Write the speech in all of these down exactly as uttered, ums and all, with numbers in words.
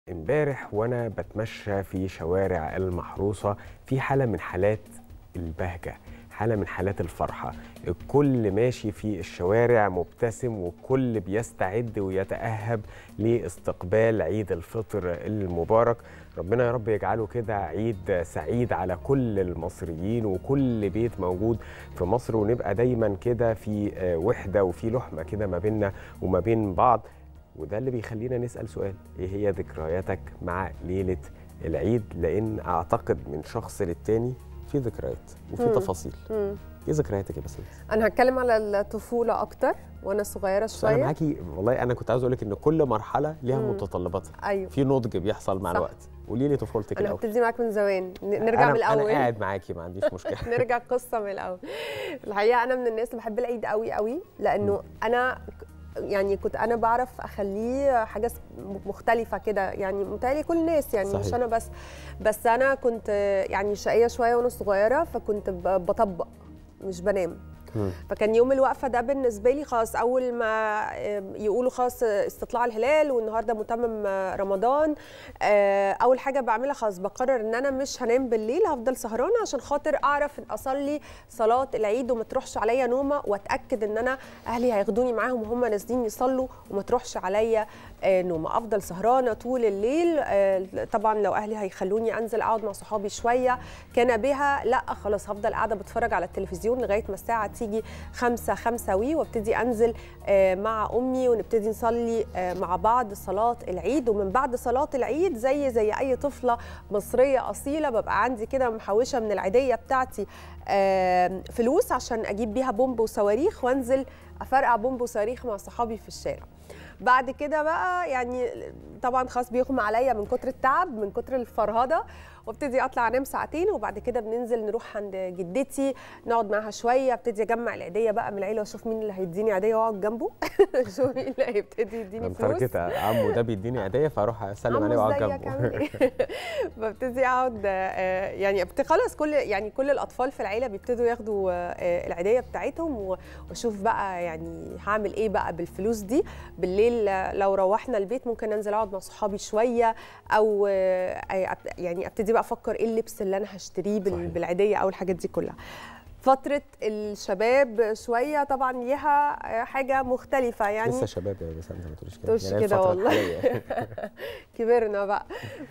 امبارح وانا بتمشى في شوارع المحروسة في حالة من حالات البهجة، حالة من حالات الفرحة. الكل ماشي في الشوارع مبتسم والكل بيستعد ويتأهب لاستقبال عيد الفطر المبارك. ربنا يا رب يجعله كده عيد سعيد على كل المصريين وكل بيت موجود في مصر، ونبقى دايما كده في وحدة وفي لحمة كده ما بيننا وما بين بعض. وده اللي بيخلينا نسأل سؤال: ايه هي ذكرياتك مع ليلة العيد؟ لأن أعتقد من شخص للتاني في ذكريات وفي مم. تفاصيل. مم. ايه ذكرياتك يا بسنت؟ انا هتكلم على الطفوله اكتر وانا صغيره شويه. انا معاكي والله. انا كنت عاوز اقول لك ان كل مرحله ليها مم. متطلباتها. ايوه، في نضج بيحصل مع صح. الوقت. قولي لي طفولتك انا الاول. انا هبتدي معاك من زمان، نرجع أنا من الاول. انا قاعد معاكي ما عنديش مشكله. نرجع قصه من الاول. الحقيقه انا من الناس اللي بحب العيد قوي قوي، لانه مم. انا يعني كنت انا بعرف اخليه حاجه مختلفه كده، يعني متهيألي كل الناس، يعني صحيح. مش انا بس بس انا كنت يعني شقيه شويه وانا صغيره، فكنت بطبق مش بنام. فكان يوم الوقفه ده بالنسبه لي خلاص، اول ما يقولوا خلاص استطلاع الهلال والنهارده متمم رمضان، اول حاجه بعملها خلاص بقرر ان انا مش هنام بالليل، هفضل سهرانه عشان خاطر اعرف اصلي صلاه العيد وما تروحش عليا نومه، واتاكد ان انا اهلي هياخدوني معاهم وهم نازلين يصلوا وما تروحش عليا نومه. افضل سهرانه طول الليل. طبعا لو اهلي هيخلوني انزل اقعد مع صحابي شويه كان بها، لا خلاص هفضل قاعده بتفرج على التلفزيون لغايه ما الساعه تيجي خمسة خمسة وي، وابتدي انزل مع امي ونبتدي نصلي مع بعض صلاه العيد. ومن بعد صلاه العيد زي زي اي طفله مصريه اصيله ببقى عندي كده محوشه من العيديه بتاعتي فلوس عشان اجيب بيها بومب وصواريخ وانزل افرقع بومب وصواريخ مع صحابي في الشارع. بعد كده بقى يعني طبعا خلاص بيغمى عليا من كتر التعب من كتر الفرهده، وابتدي اطلع انام ساعتين، وبعد كده بننزل نروح عند جدتي نقعد معاها شويه، ابتدي اجمع العيديه بقى من العيله واشوف مين اللي هيديني عيديه واقعد جنبه. شوف مين اللي هيبتدي يديني فلوس. كده عمو ده بيديني عيديه فاروح اسلم عليه واقعد جنبه. ببتدي اقعد يعني خلاص كل يعني كل الاطفال في العيله بيبتدوا ياخدوا العيديه بتاعتهم، واشوف بقى يعني هعمل ايه بقى بالفلوس دي. بالليل لو روحنا البيت ممكن انزل اقعد مع صحابي شويه، او يعني ابتدي بقى افكر ايه اللبس اللي انا هشتريه بالعيديه او الحاجات دي كلها. فتره الشباب شويه طبعا ليها حاجه مختلفه، يعني لسه شباب يا بس انت ما تقوليش كده، تقولش يعني كده والله. كبرنا بقى.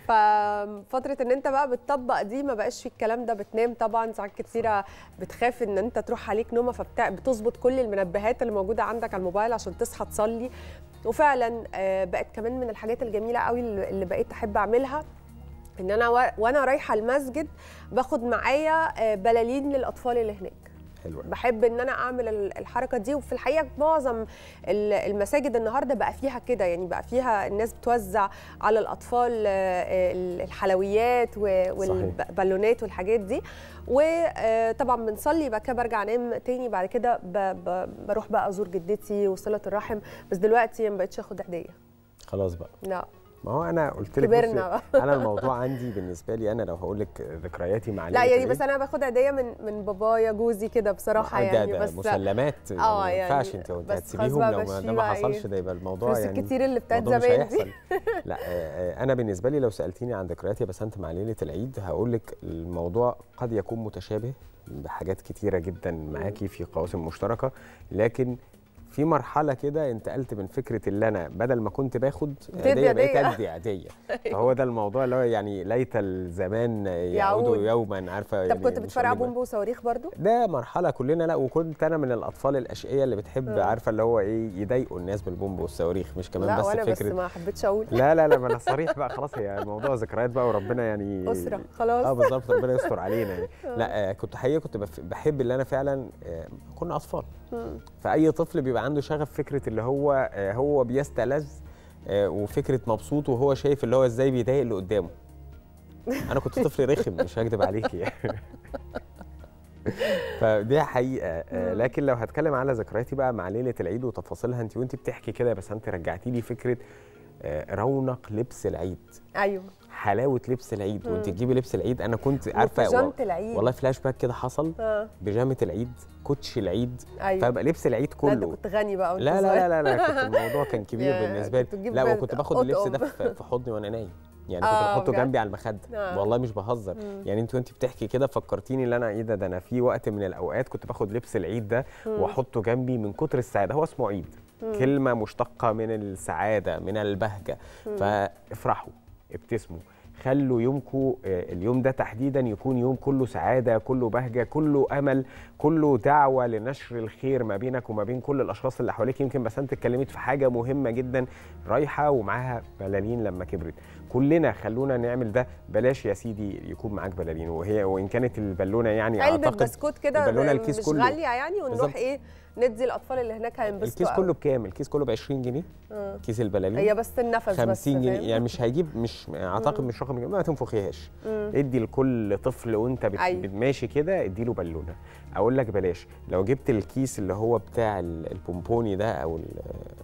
ففتره ان انت بقى بتطبق دي ما بقاش في الكلام ده، بتنام طبعا ساعات كتيره بتخاف ان انت تروح عليك نومه، فبتظبط كل المنبهات اللي موجوده عندك على الموبايل عشان تصحى تصلي. وفعلا بقت كمان من الحاجات الجميله قوي اللي بقيت احب اعملها ان انا وانا رايحه المسجد باخد معايا بلالين للاطفال اللي هناك. حلوة. بحب ان انا اعمل الحركه دي، وفي الحقيقه معظم المساجد النهارده بقى فيها كده، يعني بقى فيها الناس بتوزع على الاطفال الحلويات والبالونات والحاجات دي. وطبعا بنصلي بقى كده برجع انام تاني، بعد كده بروح بقى ازور جدتي وصله الرحم. بس دلوقتي ما بقتش اخد عيديه خلاص بقى. لا ما هو انا قلت لك كبرنا. انا الموضوع عندي بالنسبه لي انا لو هقول لك ذكرياتي مع لا يعني بس انا باخد عيديه من من بابايا جوزي كده بصراحه، يعني بس مسلمات اه يعني ما ينفعش انت هتسيبيهم لو ده ما حصلش، ده يبقى الموضوع يعني الكتير اللي بتاعت زمان دي. لا انا بالنسبه لي لو سالتيني عن ذكرياتي بس انت مع ليله العيد هقول لك الموضوع قد يكون متشابه بحاجات كتيره جدا معاكي في قواسم مشتركه، لكن في مرحله كده انتقلت من فكره اللي انا بدل ما كنت باخد عيديه بقيت ادي عديه. فهو ده الموضوع اللي هو يعني ليت الزمان يعود يوما، عارفه. طب يعني كنت بتفرقع بومب وصواريخ برضو؟ ده مرحله كلنا. لا وكنت انا من الاطفال الاشقيه اللي بتحب م. عارفه اللي هو ايه يضايقوا الناس بالبومب والصواريخ، مش كمان لا بس وأنا فكره. بس ما حبيتش اقول. لا لا لا ما انا صريح بقى خلاص، هي الموضوع ذكريات بقى وربنا يعني اسره خلاص. اه بالظبط ربنا يستر علينا يعني. لا كنت حقيقه كنت بحب اللي انا فعلا كنا اطفال، فاي طفل بيبقى عنده شغف فكره اللي هو هو بيستلذ وفكره مبسوط وهو شايف اللي هو ازاي بيضايق اللي قدامه. انا كنت طفل رخم مش هكدب عليكي يعني. فدي حقيقه. لكن لو هتكلم على ذكرياتي بقى مع ليله العيد وتفاصيلها، انت وانت بتحكي كده بس انت رجعتي لي فكره رونق لبس العيد. ايوه حلاوه لبس العيد وانت تجيبي لبس العيد. انا كنت عارفه بيجامه العيد والله فلاش باك كده حصل. آه. بيجامه العيد، كوتش العيد. أيوة. فبقى لبس العيد كله. لا كنت غني بقى. لا لا لا لا كنت الموضوع كان كبير بالنسبه لي. لا وكنت باخد اللبس ده في حضني وانا نايم، يعني كنت آه بحطه جنبي على المخده. آه. والله مش بهزر. مم. يعني انت وانت بتحكي كده فكرتيني ان انا ايه ده ده انا في وقت من الاوقات كنت باخد لبس العيد ده واحطه جنبي من كتر السعاده. هو اسمه عيد، مم. كلمه مشتقه من السعاده من البهجه. مم. فافرحوا ابتسموا، خلوا يومكم اليوم ده تحديدا يكون يوم كله سعاده، كله بهجه، كله امل، كله دعوه لنشر الخير ما بينك وما بين كل الاشخاص اللي حواليك. يمكن بس انت اتكلمت في حاجه مهمه جدا، رايحه ومعاها بلالين لما كبرت. كلنا خلونا نعمل ده. بلاش يا سيدي يكون معاك بلالين، وهي وان كانت البالونه يعني علبة اعتقد بسكوت كده البالونه الكيس مش كله غاليه يعني، ونروح بالزبط. ايه ندي الاطفال اللي هناك هينبسطوا. الكيس كله بكام؟ الكيس كله ب عشرين جنيه. آه. كيس البلالين هي بس النفس بس خمسين جنيه يعني مش هيجيب، مش اعتقد مش رقم، ما تنفخيهاش. ادي لكل طفل وانت بت... أيوة. ماشي كده ادي له بالونه. اقول لك بلاش لو جبت الكيس اللي هو بتاع البونبوني ده او ال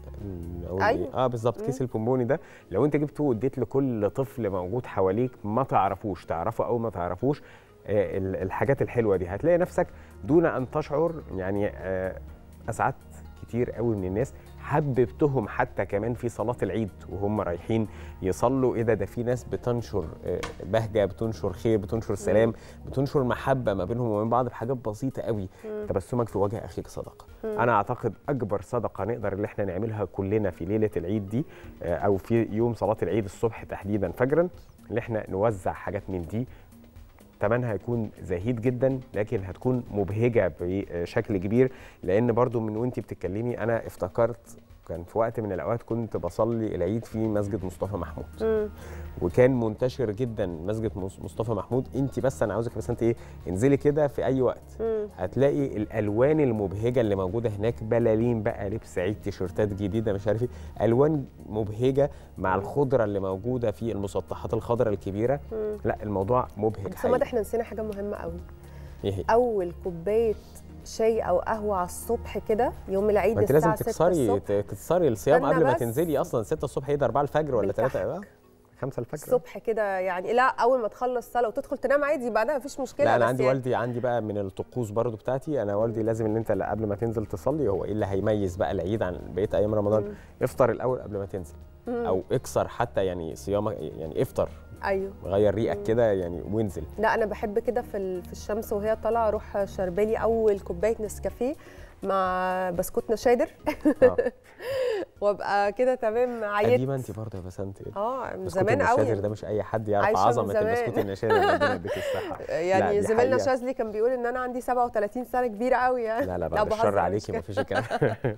او أيوة. اه بالظبط كيس البونبوني ده، لو انت جبته واديت لكل طفل موجود حواليك ما تعرفوش، تعرفه او ما تعرفوش آه الحاجات الحلوه دي، هتلاقي نفسك دون ان تشعر يعني آه اسعدت كتير قوي من الناس، حببتهم حتى كمان في صلاة العيد وهم رايحين يصلوا. ايه ده ده في ناس بتنشر بهجة، بتنشر خير، بتنشر سلام، بتنشر محبة ما بينهم وبين بعض بحاجات بسيطة قوي. تبسمك في وجه أخيك صدقة. أنا أعتقد أكبر صدقة نقدر اللي احنا نعملها كلنا في ليلة العيد دي أو في يوم صلاة العيد الصبح تحديدا فجرا، اللي احنا نوزع حاجات من دي. تمنها هيكون زهيد جدا لكن هتكون مبهجه بشكل كبير. لان برضو من وانتي بتتكلمي انا افتكرت كان في وقت من الاوقات كنت بصلي العيد في مسجد مصطفى محمود. م. وكان منتشر جدا مسجد مصطفى محمود. انت بس انا عاوزك بس انت ايه انزلي كده في اي وقت م. هتلاقي الالوان المبهجه اللي موجوده هناك، بلالين بقى، لبس عيد، تيشيرتات جديده، مش عارف ايه، الوان مبهجه مع الخضره اللي موجوده في المسطحات الخضراء الكبيره. م. لا الموضوع مبهج حقيقي. بس احنا نسينا حاجه مهمه قوي. ايه هي؟ اول كوبايه شاي او قهوه على الصبح كده يوم العيد الساعه ستة الصبح. انت لازم تكسري تكسري الصيام قبل ما تنزلي اصلا. ستة الصبح ايه ده؟ أربعة الفجر ولا ثلاثة خمسة الفجر الصبح كده يعني. لا اول ما تخلص صلاه وتدخل تنام عادي بعدها مفيش مشكله. لا انا عندي يعني والدي عندي بقى من الطقوس برضو بتاعتي. انا والدي لازم ان انت قبل ما تنزل تصلي، هو ايه اللي هيميز بقى العيد عن بقيه ايام رمضان؟ مم. افطر الاول قبل ما تنزل. مم. او اكسر حتى يعني صيامك، يعني افطر. ايوه غير ريقك كده يعني وانزل. لا انا بحب كده في في الشمس وهي طالعه اروح شربالي اول كوبايه نسكافيه مع بسكوت نشادر. آه. وابقى كده تمام عيت. قديمه انت برضه يا بسنت. اه من زمان قوي. النشادر ده مش اي حد يعرف عظمه البسكوت النشادر. ربنا يديك الصحه. يعني زميلنا شاذلي كان بيقول ان انا عندي سبعة وثلاثين سنه كبيره قوي يعني. لا لا بعد الشر عليكي ما فيش الكلام.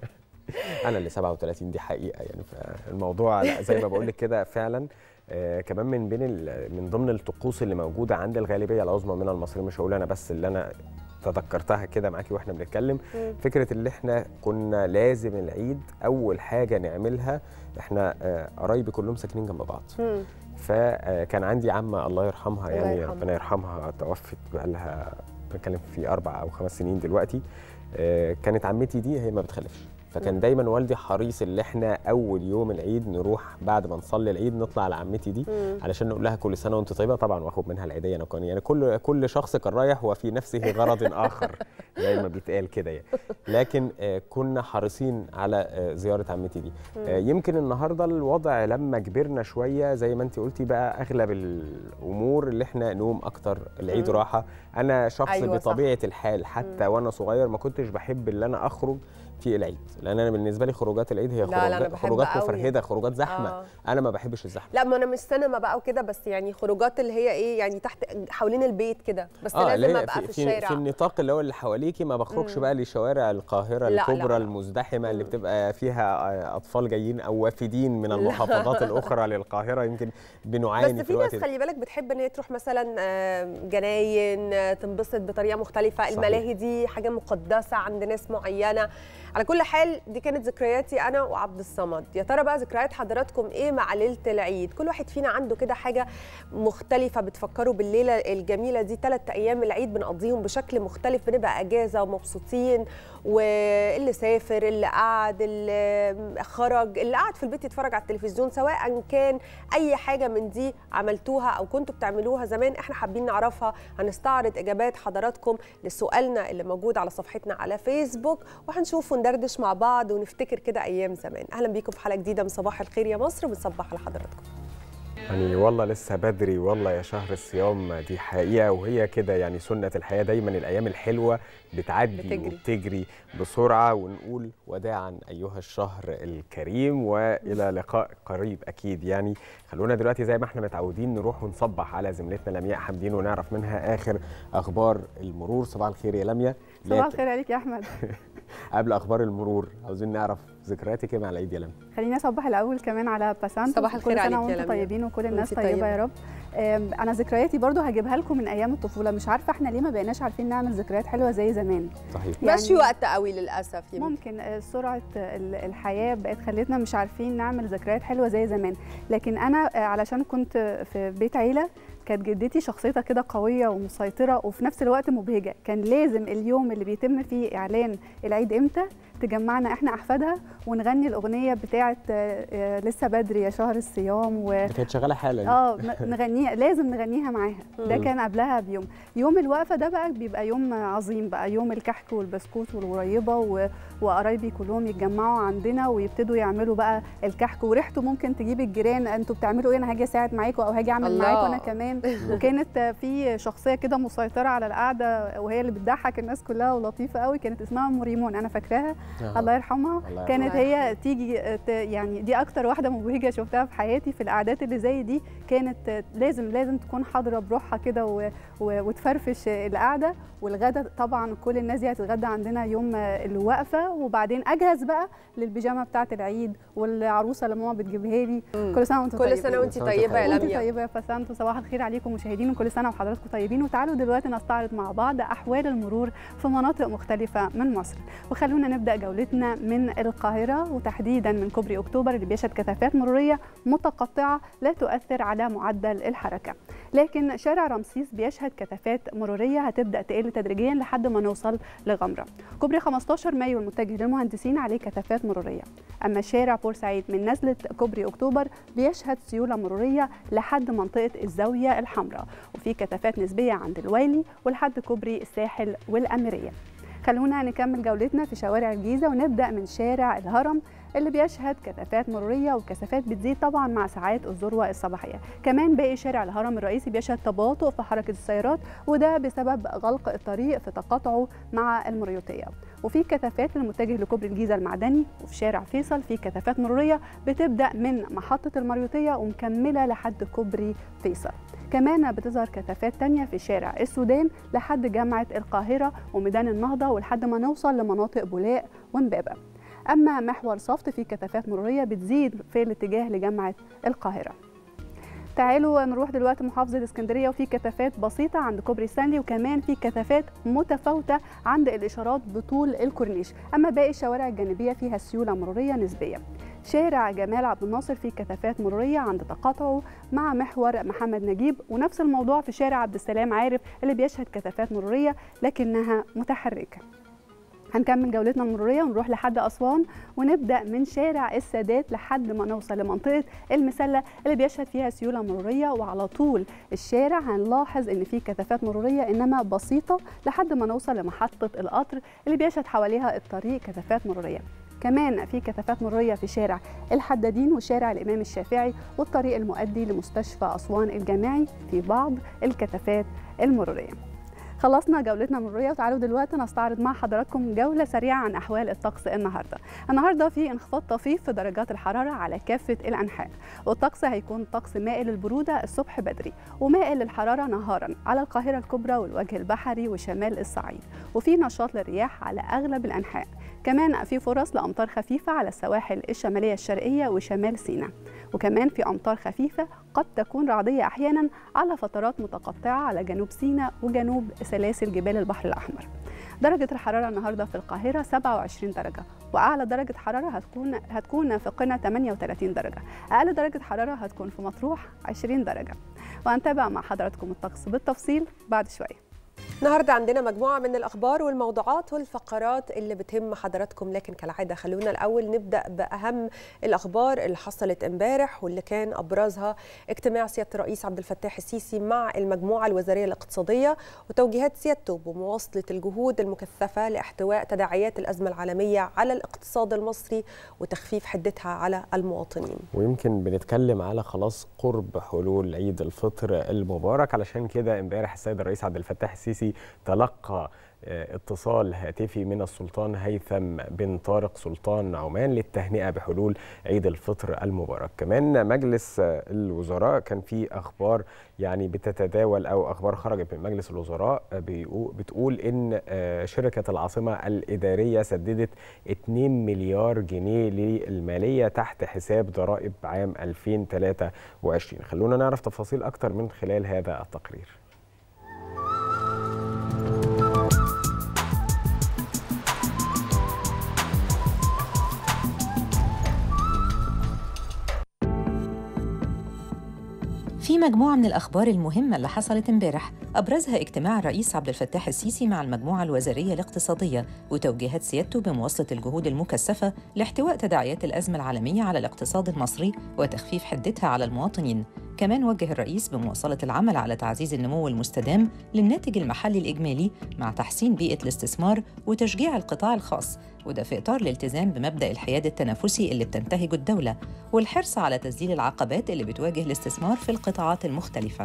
انا اللي سبعة وثلاثين دي حقيقه يعني. فالموضوع لا زي ما بقول لك كده فعلا. آه كمان من بين من ضمن الطقوس اللي موجوده عند الغالبيه العظمى من المصريين، مش هقول انا بس اللي انا تذكرتها كده معاكي واحنا بنتكلم، مم. فكره اللي احنا كنا لازم العيد اول حاجه نعملها. احنا آه قرايبي كلهم ساكنين جنب بعض. مم. فكان عندي عمه الله يرحمها يعني الله ربنا يرحمها توفت بقى لها بتكلم في اربع او خمس سنين دلوقتي. آه كانت عمتي دي هي ما بتخلفش، فكان دايما والدي حريص اللي احنا اول يوم العيد نروح بعد ما نصلي العيد نطلع لعمتي دي مم. علشان نقول لها كل سنه وانت طيبه طبعا، واخد منها العيديه. انا كان يعني كل كل شخص كان رايح وفي نفسه غرض اخر زي ما بيتقال كده يعني. لكن آه كنا حريصين على آه زياره عمتي دي. آه يمكن النهارده الوضع لما كبرنا شويه زي ما انت قلتي بقى اغلب الامور اللي احنا نوم اكتر، العيد مم. راحه. انا شخص أيوة بطبيعه صح. الحال حتى مم. وانا صغير ما كنتش بحب اللي انا اخرج في العيد، لان انا بالنسبه لي خروجات العيد هي خروجات خروجات مفرهده، خروجات زحمه. آه. انا ما بحبش الزحمه. لا ما انا مش سينما بقى وكده، بس يعني خروجات اللي هي ايه يعني تحت حوالين البيت كده، بس آه لازم ابقى في, في الشارع في النطاق اللي هو اللي حواليكي. ما بخرجش مم. بقى لشوارع القاهره الكبرى لا لا. المزدحمه مم. اللي بتبقى فيها اطفال جايين او وافدين من المحافظات الاخرى للقاهره. يمكن بنعاني بس في ناس خلي بالك بتحب ان هي تروح مثلا جناين تنبسط بطريقه مختلفه. صحيح. الملاهي دي حاجه مقدسه عند ناس معينه. على كل حال دي كانت ذكرياتي انا وعبد الصمد. يا ترى بقى ذكريات حضراتكم ايه مع ليله العيد؟ كل واحد فينا عنده كده حاجه مختلفه بتفكروا بالليله الجميله دي. ثلاث ايام العيد بنقضيهم بشكل مختلف، بنبقى اجازه ومبسوطين، واللي سافر، اللي قعد، اللي خرج، اللي قعد في البيت يتفرج على التلفزيون، سواء كان اي حاجه من دي عملتوها او كنتوا بتعملوها زمان احنا حابين نعرفها. هنستعرض اجابات حضراتكم لسؤالنا اللي موجود على صفحتنا على فيسبوك، وهنشوف وندردش مع بعض ونفتكر كده ايام زمان. اهلا بيكم في حلقه جديده من صباح الخير يا مصر، بنصبح على حضراتكم. يعني والله لسه بدري، والله يا شهر الصيام دي حقيقة، وهي كده يعني سنة الحياة، دايما الأيام الحلوة بتعدي بتجري. وبتجري بسرعة، ونقول وداعا أيها الشهر الكريم وإلى لقاء قريب أكيد. يعني خلونا دلوقتي زي ما احنا متعودين نروح ونصبح على زميلتنا لمياء حمدين ونعرف منها آخر أخبار المرور. صباح الخير يا لمياء. صباح الخير عليك يا أحمد. قبل أخبار المرور عاوزين نعرف ذكرياتك مع العيد يا لمياء. خليني اصبح الاول كمان على باسانت. صباح الخير عليك يا لمياء. كل سنه وانتم طيبين وكل الناس طيبه, طيبة يا رب. انا ذكرياتي برضو هجيبها لكم من ايام الطفوله. مش عارفه احنا ليه ما بقيناش عارفين نعمل ذكريات حلوه زي زمان. صحيح. يعني مش في وقت قوي للاسف. يمكن. ممكن سرعه الحياه بقت خلتنا مش عارفين نعمل ذكريات حلوه زي زمان. لكن انا علشان كنت في بيت عيله، كانت جدتي شخصيتها كده قويه ومسيطره وفي نفس الوقت مبهجه. كان لازم اليوم اللي بيتم فيه اعلان العيد امتى تجمعنا احنا احفادها ونغني الاغنيه بتاعه لسه بدري يا شهر الصيام و... كانت شغاله حالا. اه نغنيها، لازم نغنيها معاها. ده كان قبلها بيوم. يوم الوقفه ده بقى بيبقى يوم عظيم بقى، يوم الكحك والبسكوت والغريبه و... وقرايبي كلهم يتجمعوا عندنا ويبتدوا يعملوا بقى الكحك، وريحته ممكن تجيب الجيران، انتوا بتعملوا ايه؟ انا هاجي اساعد معاكم او هاجي اعمل معاكم انا كمان. وكانت في شخصيه كده مسيطره على القعده وهي اللي بتضحك الناس كلها ولطيفه قوي، كانت اسمها ام ريمون، انا فاكراها الله يرحمها. الله كانت الله هي تيجي يعني دي اكتر واحده مبهجه شفتها في حياتي في القعدات اللي زي دي. كانت لازم لازم تكون حاضره بروحها كده وتفرفش القعده. والغدا طبعا كل الناس دي هتتغدى عندنا يوم الوقفه، وبعدين اجهز بقى للبيجامه بتاعه العيد والعروسه اللي ماما بتجيبها لي. كل سنه وانتم طيبين. كل سنه وانتم طيبه يا لمياء. وانتم طيبه يا باسانت، وصباح الخير عليكم مشاهدين، وكل سنه وحضراتكم طيبين. وتعالوا دلوقتي نستعرض مع بعض احوال المرور في مناطق مختلفه من مصر. وخلونا نبدا جولتنا من القاهره، وتحديدا من كوبري اكتوبر اللي بيشهد كثافات مروريه متقطعه لا تؤثر على معدل الحركه. لكن شارع رمسيس بيشهد كثافات مروريه هتبدا تقل تدريجيا لحد ما نوصل لغمره. كوبري خمستاشر مايو المتجه للمهندسين عليه كثافات مروريه. اما شارع بورسعيد من نزله كوبري اكتوبر بيشهد سيوله مروريه لحد منطقه الزاويه الحمراء، وفي كثافات نسبيه عند الويلي ولحد كوبري الساحل والاميريه. خلونا نكمل جولتنا في شوارع الجيزه، ونبدا من شارع الهرم اللي بيشهد كثافات مروريه، والكثافات بتزيد طبعا مع ساعات الذروه الصباحيه. كمان باقي شارع الهرم الرئيسي بيشهد تباطؤ في حركه السيارات، وده بسبب غلق الطريق في تقاطعه مع المريوطيه. وفي كثافات المتجه لكوبري الجيزه المعدني، وفي شارع فيصل في كثافات مروريه بتبدا من محطه المريوطيه ومكمله لحد كوبري فيصل. كمان بتظهر كثافات تانية في شارع السودان لحد جامعه القاهره وميدان النهضه، ولحد ما نوصل لمناطق بولاق وامبابه. أما محور صفت في كثافات مرورية بتزيد في الاتجاه لجامعة القاهرة. تعالوا نروح دلوقتي محافظة الإسكندرية، وفي كثافات بسيطة عند كوبري ستانلي، وكمان في كثافات متفاوتة عند الإشارات بطول الكورنيش. أما باقي الشوارع الجانبية فيها سيولة مرورية نسبية. شارع جمال عبد الناصر في كثافات مرورية عند تقاطعه مع محور محمد نجيب، ونفس الموضوع في شارع عبد السلام عارف اللي بيشهد كثافات مرورية لكنها متحركة. هنكمل جولتنا المروريه ونروح لحد اسوان، ونبدا من شارع السادات لحد ما نوصل لمنطقه المسله اللي بيشهد فيها سيوله مروريه. وعلى طول الشارع هنلاحظ ان في كثافات مروريه انما بسيطه لحد ما نوصل لمحطه القطر اللي بيشهد حواليها الطريق كثافات مروريه. كمان في كثافات مروريه في شارع الحدادين وشارع الامام الشافعي والطريق المؤدي لمستشفى اسوان الجامعي في بعض الكثافات المروريه. خلصنا جولتنا المروريه، وتعالوا دلوقتي نستعرض مع حضراتكم جوله سريعه عن احوال الطقس النهارده. النهارده في انخفاض طفيف في درجات الحراره على كافه الانحاء، والطقس هيكون طقس مائل للبروده الصبح بدري ومائل للحراره نهارا على القاهره الكبرى والوجه البحري وشمال الصعيد، وفي نشاط للرياح على اغلب الانحاء. كمان في فرص لامطار خفيفه على السواحل الشماليه الشرقيه وشمال سيناء، وكمان في امطار خفيفه قد تكون رعديه احيانا على فترات متقطعه على جنوب سيناء وجنوب سلاسل جبال البحر الاحمر. درجة الحرارة النهاردة في القاهرة سبعة وعشرين درجة، وأعلى درجة حرارة هتكون هتكون في قنا ثمانية وثلاثين درجة، أقل درجة حرارة هتكون في مطروح عشرين درجة. وهنتابع مع حضراتكم الطقس بالتفصيل بعد شوية. النهارده عندنا مجموعه من الاخبار والموضوعات والفقرات اللي بتهم حضراتكم، لكن كالعاده خلونا الاول نبدا باهم الاخبار اللي حصلت امبارح واللي كان ابرزها اجتماع سياده الرئيس عبد الفتاح السيسي مع المجموعه الوزاريه الاقتصاديه وتوجيهات سيادته بمواصله الجهود المكثفه لاحتواء تداعيات الازمه العالميه على الاقتصاد المصري وتخفيف حدتها على المواطنين. ويمكن بنتكلم على خلاص قرب حلول عيد الفطر المبارك، علشان كده امبارح السيد الرئيس عبد الفتاح السيسي تلقى اتصال هاتفي من السلطان هيثم بن طارق سلطان عمان للتهنئة بحلول عيد الفطر المبارك. كمان مجلس الوزراء كان فيه أخبار يعني بتتداول أو أخبار خرجت من مجلس الوزراء بتقول إن شركة العاصمة الإدارية سددت اتنين مليار جنيه للمالية تحت حساب ضرائب عام ألفين وثلاثة وعشرين. خلونا نعرف تفاصيل أكتر من خلال هذا التقرير. في مجموعة من الأخبار المهمة اللي حصلت امبارح، أبرزها اجتماع الرئيس عبد الفتاح السيسي مع المجموعة الوزارية الاقتصادية وتوجيهات سيادته بمواصلة الجهود المكثفة لاحتواء تداعيات الأزمة العالمية على الاقتصاد المصري وتخفيف حدتها على المواطنين. كمان وجه الرئيس بمواصلة العمل على تعزيز النمو المستدام للناتج المحلي الإجمالي مع تحسين بيئة الاستثمار وتشجيع القطاع الخاص، وده في إطار الالتزام بمبدأ الحياد التنافسي اللي بتنتهجه الدولة والحرص على تسديد العقبات اللي بتواجه الاستثمار في القطاعات المختلفة.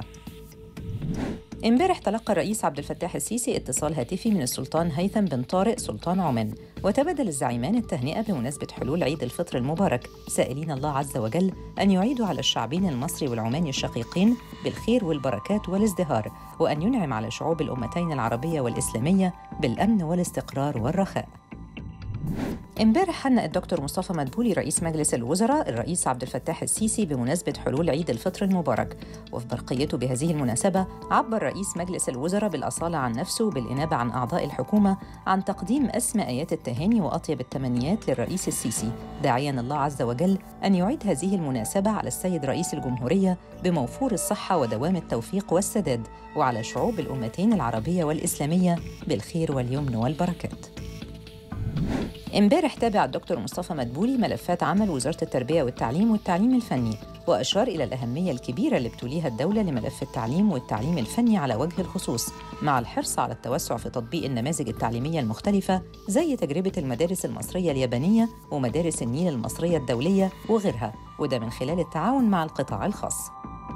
امبارح تلقى الرئيس عبد الفتاح السيسي اتصال هاتفي من السلطان هيثم بن طارق سلطان عمان، وتبادل الزعيمان التهنئة بمناسبة حلول عيد الفطر المبارك، سائلين الله عز وجل أن يعيدوا على الشعبين المصري والعماني الشقيقين بالخير والبركات والازدهار، وأن ينعم على شعوب الأمتين العربية والإسلامية بالأمن والاستقرار والرخاء. امبارح هنأ الدكتور مصطفى مدبولي رئيس مجلس الوزراء الرئيس عبد الفتاح السيسي بمناسبة حلول عيد الفطر المبارك، وفي برقيته بهذه المناسبة عبر رئيس مجلس الوزراء بالأصالة عن نفسه وبالإنابة عن أعضاء الحكومة عن تقديم أسمى آيات التهاني وأطيب التمنيات للرئيس السيسي، داعياً الله عز وجل أن يعيد هذه المناسبة على السيد رئيس الجمهورية بموفور الصحة ودوام التوفيق والسداد، وعلى شعوب الأمتين العربية والإسلامية بالخير واليمن والبركات. امبارح تابع الدكتور مصطفى مدبولي ملفات عمل وزارة التربية والتعليم والتعليم الفني، وأشار إلى الأهمية الكبيرة اللي بتوليها الدولة لملف التعليم والتعليم الفني على وجه الخصوص، مع الحرص على التوسع في تطبيق النماذج التعليمية المختلفة زي تجربة المدارس المصرية اليابانية ومدارس النيل المصرية الدولية وغيرها، وده من خلال التعاون مع القطاع الخاص.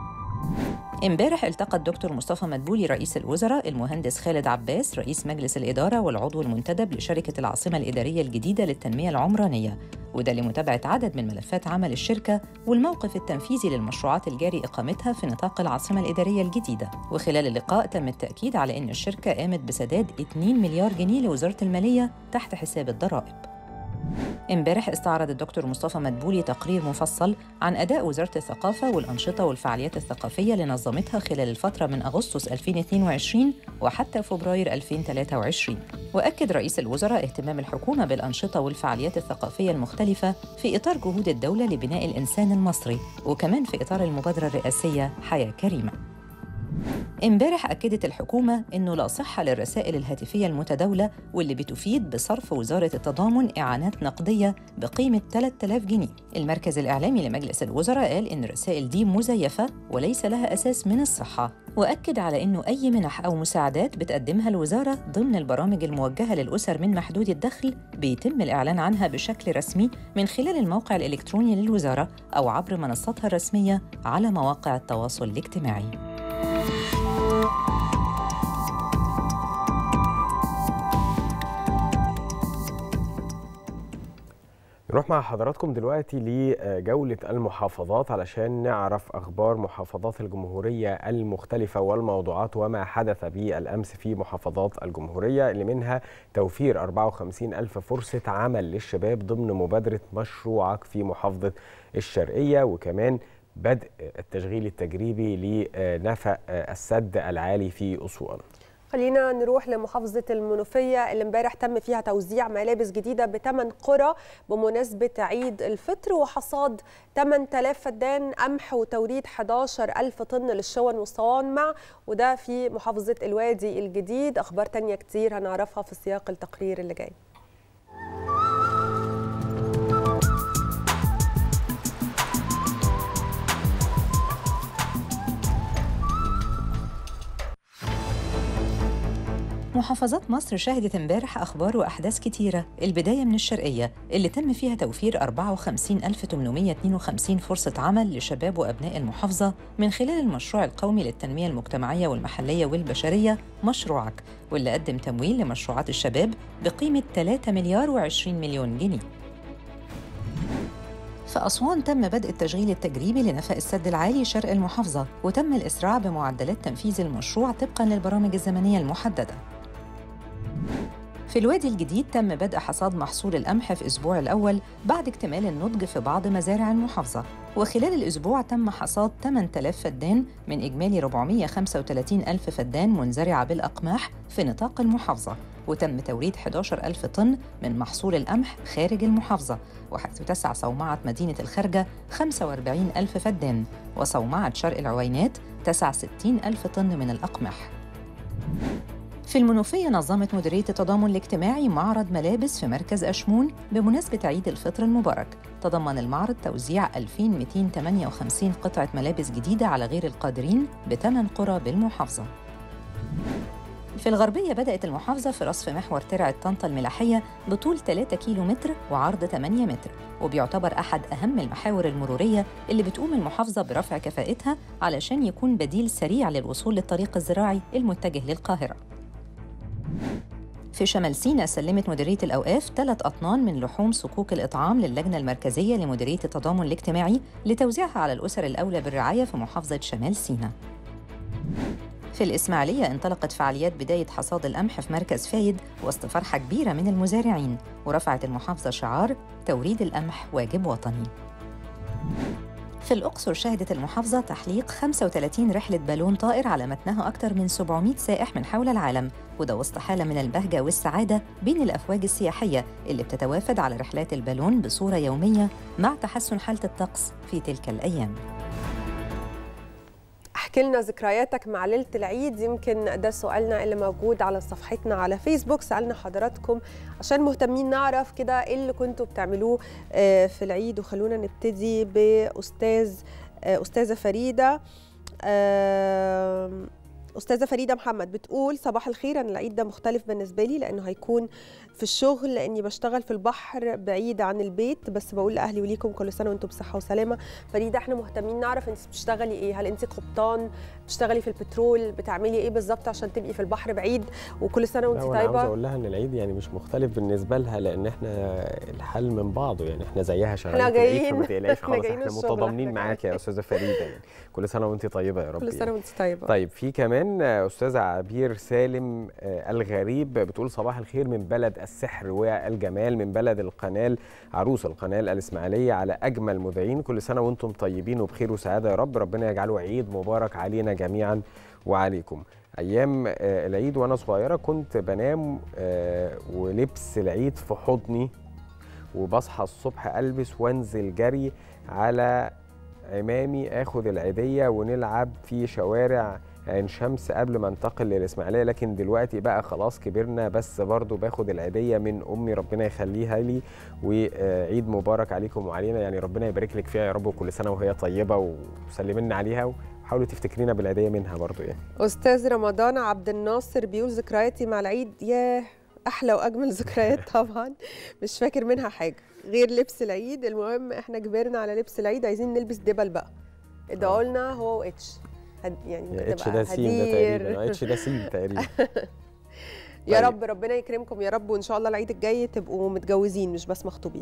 امبارح التقى الدكتور مصطفى مدبولي رئيس الوزراء المهندس خالد عباس رئيس مجلس الإدارة والعضو المنتدب لشركة العاصمة الإدارية الجديدة للتنمية العمرانية، وده لمتابعة عدد من ملفات عمل الشركة والموقف التنفيذي للمشروعات الجاري إقامتها في نطاق العاصمة الإدارية الجديدة. وخلال اللقاء تم التأكيد على أن الشركة قامت بسداد اتنين مليار جنيه لوزارة المالية تحت حساب الضرائب. امبارح استعرض الدكتور مصطفى مدبولي تقرير مفصل عن أداء وزارة الثقافة والأنشطة والفعاليات الثقافية اللي نظمتها خلال الفترة من أغسطس ألفين واثنين وعشرين وحتى فبراير ألفين وثلاثة وعشرين. وأكد رئيس الوزراء اهتمام الحكومة بالأنشطة والفعاليات الثقافية المختلفة في إطار جهود الدولة لبناء الإنسان المصري، وكمان في إطار المبادرة الرئاسية حياة كريمة. امبارح أكدت الحكومة إنه لا صحة للرسائل الهاتفية المتداولة واللي بتفيد بصرف وزارة التضامن إعانات نقدية بقيمة ثلاثة آلاف جنيه. المركز الإعلامي لمجلس الوزراء قال إن الرسائل دي مزيفة وليس لها أساس من الصحة، وأكد على إنه أي منح أو مساعدات بتقدمها الوزارة ضمن البرامج الموجهة للأسر من محدود الدخل بيتم الإعلان عنها بشكل رسمي من خلال الموقع الإلكتروني للوزارة أو عبر منصاتها الرسمية على مواقع التواصل الاجتماعي. نروح مع حضراتكم دلوقتي لجولة المحافظات علشان نعرف أخبار محافظات الجمهورية المختلفة والموضوعات وما حدث بالأمس في محافظات الجمهورية، اللي منها توفير أربعة وخمسين ألف فرصة عمل للشباب ضمن مبادرة مشروعك في محافظة الشرقية، وكمان بدء التشغيل التجريبي لنفق السد العالي في أسوان. خلينا نروح لمحافظة المنوفية اللي امبارح تم فيها توزيع ملابس جديدة بثمان قرى بمناسبة عيد الفطر وحصاد ثمانية آلاف فدان قمح وتوريد أحد عشر ألف طن للشون والصوانع، وده في محافظة الوادي الجديد. أخبار تانية كتير هنعرفها في سياق التقرير اللي جاي. محافظات مصر شهدت امبارح أخبار وأحداث كتيرة، البداية من الشرقية اللي تم فيها توفير أربعة وخمسين ألف وثمانمائة واثنين وخمسين فرصة عمل لشباب وأبناء المحافظة من خلال المشروع القومي للتنمية المجتمعية والمحلية والبشرية مشروعك، واللي قدم تمويل لمشروعات الشباب بقيمة ثلاثة مليار وعشرين مليون جنيه. في أسوان تم بدء التشغيل التجريبي لنفق السد العالي شرق المحافظة، وتم الإسراع بمعدلات تنفيذ المشروع طبقاً للبرامج الزمنية المحددة. في الوادي الجديد تم بدء حصاد محصول القمح في الأسبوع الأول بعد اكتمال النضج في بعض مزارع المحافظة، وخلال الأسبوع تم حصاد ثمانية آلاف فدان من إجمالي أربعمائة وخمسة وثلاثين ألف فدان منزرعة بالأقماح في نطاق المحافظة، وتم توريد أحد عشر ألف طن من محصول القمح خارج المحافظة، وحيث تسع صومعة مدينة الخارجة خمسة وأربعين ألف فدان، وصومعة شرق العوينات تسع ستين ألف طن من الأقمح. في المنوفية نظمت مديرية التضامن الاجتماعي معرض ملابس في مركز أشمون بمناسبة عيد الفطر المبارك. تضمن المعرض توزيع ألفين ومئتين وثمانية وخمسين قطعة ملابس جديدة على غير القادرين بثمان قرى بالمحافظة. في الغربية بدأت المحافظة في رصف محور ترعة طنطا الملاحية بطول ثلاثة كيلو متر وعرض ثمانية متر، وبيعتبر أحد أهم المحاور المرورية اللي بتقوم المحافظة برفع كفاءتها علشان يكون بديل سريع للوصول للطريق الزراعي المتجه للقاهرة. في شمال سيناء سلمت مديرية الأوقاف ثلاث أطنان من لحوم صكوك الإطعام للجنة المركزية لمديرية التضامن الاجتماعي لتوزيعها على الأسر الأولى بالرعاية في محافظة شمال سيناء. في الإسماعيلية انطلقت فعاليات بداية حصاد القمح في مركز فايد وسط فرحة كبيرة من المزارعين، ورفعت المحافظة شعار توريد القمح واجب وطني. في الأقصر شهدت المحافظة تحليق خمسة وثلاثين رحلة بالون طائر على متنها أكثر من سبعمائة سائح من حول العالم، وده وسط حالة من البهجة والسعادة بين الأفواج السياحية اللي بتتوافد على رحلات البالون بصورة يومية مع تحسن حالة الطقس في تلك الأيام. احكي لنا ذكرياتك مع ليلة العيد، يمكن ده سؤالنا اللي موجود على صفحتنا على فيسبوك. سألنا حضراتكم عشان مهتمين نعرف كده ايه اللي كنتوا بتعملوه في العيد. وخلونا نبتدي بأستاذ أستاذة فريدة. أستاذة فريدة محمد بتقول صباح الخير، أنا العيد ده مختلف بالنسبة لي لأنه هيكون في الشغل لأني بشتغل في البحر بعيد عن البيت، بس بقول لأهلي وليكم كل سنة وأنتم بصحة وسلامة. فريدة احنا مهتمين نعرف أنت بتشتغلي إيه، هل أنت قبطان، بتشتغلي في البترول، بتعملي إيه بالظبط عشان تبقي في البحر بعيد؟ وكل سنة وأنت طيبة. أنا عاوز أقول لها إن العيد يعني مش مختلف بالنسبة لها لأن احنا الحل من بعضه، يعني احنا زيها شغالين احنا جايين فما تقلقيش خالص، احنا, احنا متضامنين معاك يا أستاذة فريدة. يعني كل سنة وأنت طيبة يا رب. كل سنة وأنت طيبة. طيب في كمان أستاذة عبير سالم الغريب بتقول صباح الخير من بلد السحر والجمال، من بلد القناة عروس القناة الإسماعيلية، على أجمل مذيعين، كل سنة وأنتم طيبين وبخير وسعادة يا رب، ربنا يجعله عيد مبارك علينا جميعا وعليكم. أيام العيد وأنا صغيرة كنت بنام ولبس العيد في حضني، وبصحى الصبح ألبس وانزل جري على عمامي اخد العيدية ونلعب في شوارع عين شمس قبل ما انتقل للإسماعيلية. لكن دلوقتي بقى خلاص كبرنا، بس برضو باخد العيدية من أمي ربنا يخليها لي، وعيد مبارك عليكم وعلينا، يعني ربنا يبارك لك فيها يا رب، وكل سنة وهي طيبة وسلمنا عليها، وحاولوا تفتكرينا بالعيدية منها برضو. يعني أستاذ رمضان عبد الناصر بيقول ذكرياتي مع العيد ياه أحلى وأجمل ذكريات طبعا، مش فاكر منها حاجة غير لبس العيد. المهم احنا كبرنا على لبس العيد، عايزين نلبس دبل بقى، ادعوا لنا هو واتش يعني اتش ده سين ده تقريبا، اتش ده سين تقريبا. يا رب ربنا يكرمكم يا رب، وان شاء الله العيد الجاي تبقوا متجوزين مش بس مخطوبين.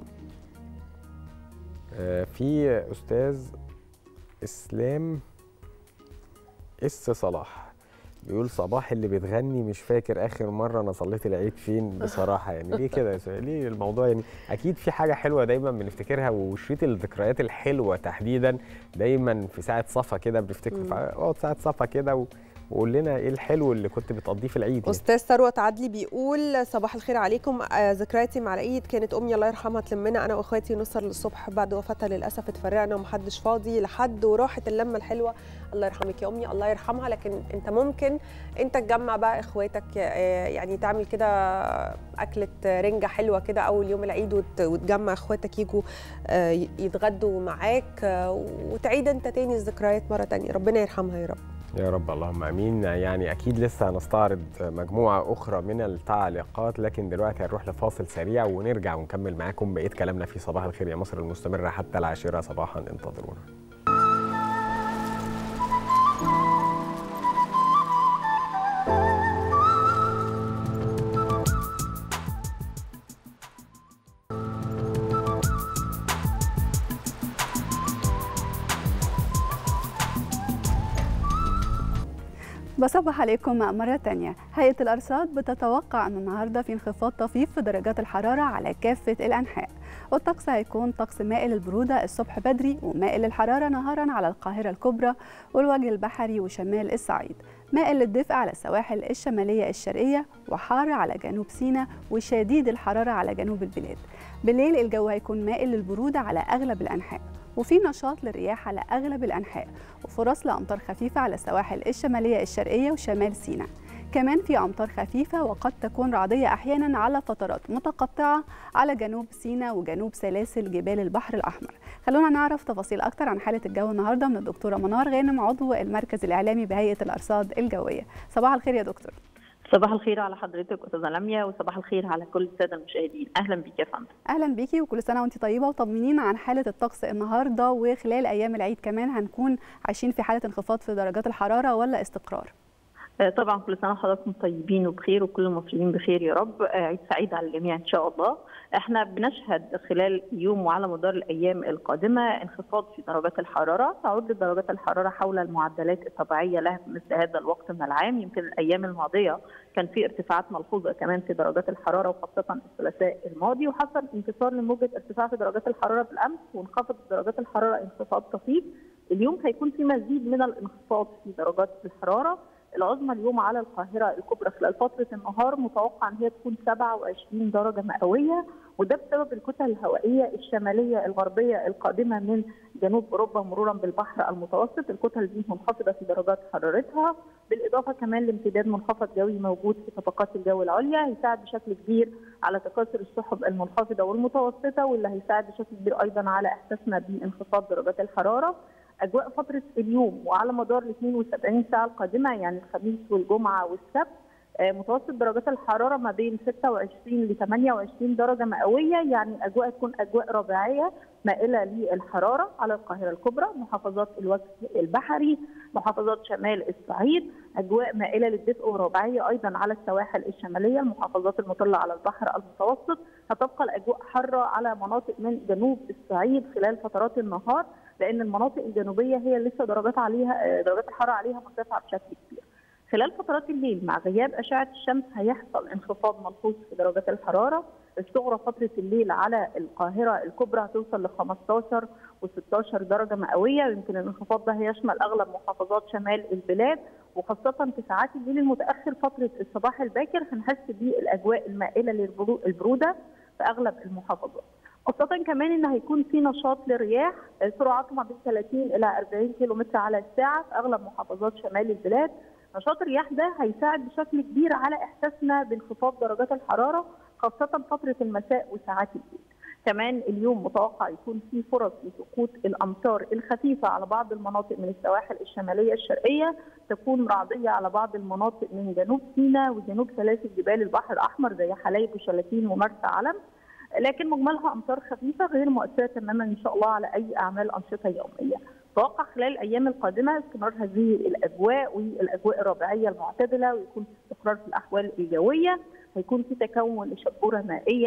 آه في استاذ اسلام اس صلاح بيقول صباح اللي بتغني، مش فاكر اخر مره انا صليت العيد فين بصراحه، يعني ليه كده ليه الموضوع؟ يعني اكيد في حاجه حلوه دايما بنفتكرها، وشريط الذكريات الحلوه تحديدا دايما في ساعه صفا كده بنفتكر، اقعد ساعه صفا كده وقول لنا ايه الحلو اللي كنت بتقضيه في العيد. استاذ ثروت عدلي بيقول صباح الخير عليكم، آه ذكرياتي مع العيد كانت امي الله يرحمها تلمنا انا واخواتي نسهر للصبح، بعد وفاتها للاسف اتفرقنا ومحدش فاضي لحد وراحت اللمه الحلوه. الله يرحمك يا امي، الله يرحمها. لكن انت ممكن انت تجمع بقى اخواتك، آه يعني تعمل كده اكله رنجه حلوه كده اول يوم العيد وتجمع اخواتك يجوا آه يتغدوا معاك، آه وتعيد انت تاني الذكريات مره تانيه. ربنا يرحمها يا رب. يا رب اللهم امين. يعني اكيد لسه هنستعرض مجموعه اخرى من التعليقات، لكن دلوقتي هنروح لفاصل سريع ونرجع ونكمل معاكم بقيه كلامنا في صباح الخير يا مصر المستمره حتى العاشره صباحا. انتظرونا. بصبح عليكم مرة تانية. هيئة الأرصاد بتتوقع أن النهاردة في انخفاض طفيف في درجات الحرارة على كافة الأنحاء، والطقس هيكون طقس مائل للبرودة الصبح بدري ومائل للحرارة نهارا على القاهرة الكبرى والوجه البحري وشمال الصعيد، مائل للدفء على السواحل الشمالية الشرقية وحار على جنوب سيناء وشديد الحرارة على جنوب البلاد. بالليل الجو هيكون مائل للبرودة على أغلب الأنحاء، وفي نشاط للرياح على أغلب الأنحاء وفرص لأمطار خفيفة على السواحل الشمالية الشرقية وشمال سيناء. كمان في أمطار خفيفة وقد تكون رعدية أحيانا على فترات متقطعة على جنوب سيناء وجنوب سلاسل جبال البحر الأحمر. خلونا نعرف تفاصيل أكتر عن حالة الجو النهاردة من الدكتورة منار غانم عضو المركز الإعلامي بهيئة الأرصاد الجوية. صباح الخير يا دكتور. صباح الخير على حضرتك استاذه لميا، وصباح الخير على كل الساده المشاهدين. اهلا بيك يا فندم. اهلا بيكي وكل سنه وانت طيبه، وطمنينا عن حاله الطقس النهارده وخلال ايام العيد كمان هنكون عايشين في حاله انخفاض في درجات الحراره ولا استقرار؟ طبعا كل سنه وحضراتكم طيبين وبخير وكل المصريين بخير يا رب. عيد سعيد على الجميع ان شاء الله. احنا بنشهد خلال يوم وعلى مدار الايام القادمه انخفاض في درجات الحراره، تعود درجات الحراره حول المعدلات الطبيعيه لها في مثل هذا الوقت من العام. يمكن الايام الماضيه كان في ارتفاعات ملحوظه كمان في درجات الحراره، وخاصه الثلاثاء الماضي، وحصل انتصار لموجه ارتفاع في درجات الحراره بالامس وانخفضت درجات الحراره انخفاض طفيف. اليوم هيكون في مزيد من الانخفاض في درجات الحراره. العظمى اليوم على القاهرة الكبرى خلال فترة النهار متوقع أن هي تكون سبعة وعشرين درجة مئوية، وده بسبب الكتل الهوائية الشمالية الغربية القادمة من جنوب أوروبا مرورا بالبحر المتوسط. الكتل دي منخفضة في درجات حرارتها، بالإضافة كمان لامتداد منخفض جوي موجود في طبقات الجو العليا هيساعد بشكل كبير على تكاثر السحب المنخفضة والمتوسطة، واللي هيساعد بشكل كبير أيضا على إحساسنا بانخفاض درجات الحرارة. أجواء فترة اليوم وعلى مدار ال اثنين وسبعين ساعة القادمة يعني الخميس والجمعة والسبت متوسط درجات الحرارة ما بين ستة وعشرين ل ثمانية وعشرين درجة مئوية، يعني الأجواء تكون أجواء ربيعية مائلة للحرارة على القاهرة الكبرى، محافظات الوجه البحري، محافظات شمال الصعيد، أجواء مائلة للدفء وربيعية أيضا على السواحل الشمالية، المحافظات المطلة على البحر المتوسط. هتبقى الأجواء حارة على مناطق من جنوب الصعيد خلال فترات النهار، لأن المناطق الجنوبية هي لسه درجات عليها درجات الحرارة عليها مرتفعة بشكل كبير. خلال فترات الليل مع غياب أشعة الشمس هيحصل انخفاض ملحوظ في درجات الحرارة. الصغرى فترة الليل على القاهرة الكبرى هتوصل ل خمستاشر وستاشر درجة مئوية، ويمكن الانخفاض ده هيشمل أغلب محافظات شمال البلاد، وخاصة في ساعات الليل المتأخر فترة الصباح الباكر هنحس بالأجواء المائلة للبرودة في أغلب المحافظات. خاصة كمان ان هيكون في نشاط للرياح سرعته ما بين ثلاثين الى أربعين كيلو متر على الساعة في اغلب محافظات شمال البلاد. نشاط الرياح ده هيساعد بشكل كبير على احساسنا بانخفاض درجات الحرارة خاصة فترة المساء وساعات الليل. كمان اليوم متوقع يكون في فرص لسقوط الامطار الخفيفة على بعض المناطق من السواحل الشمالية الشرقية، تكون رعدية على بعض المناطق من جنوب سيناء وجنوب سلاسل جبال البحر الاحمر زي حلايب وشلاتين ومرسى علم، لكن مجملها امطار خفيفه غير مؤثره تماما ان شاء الله على اي اعمال انشطه يوميه. توقع خلال الايام القادمه استمرار هذه الاجواء والاجواء الربيعيه المعتدله، ويكون في استقرار في الاحوال الجويه، هيكون في تكون لشبوره مائيه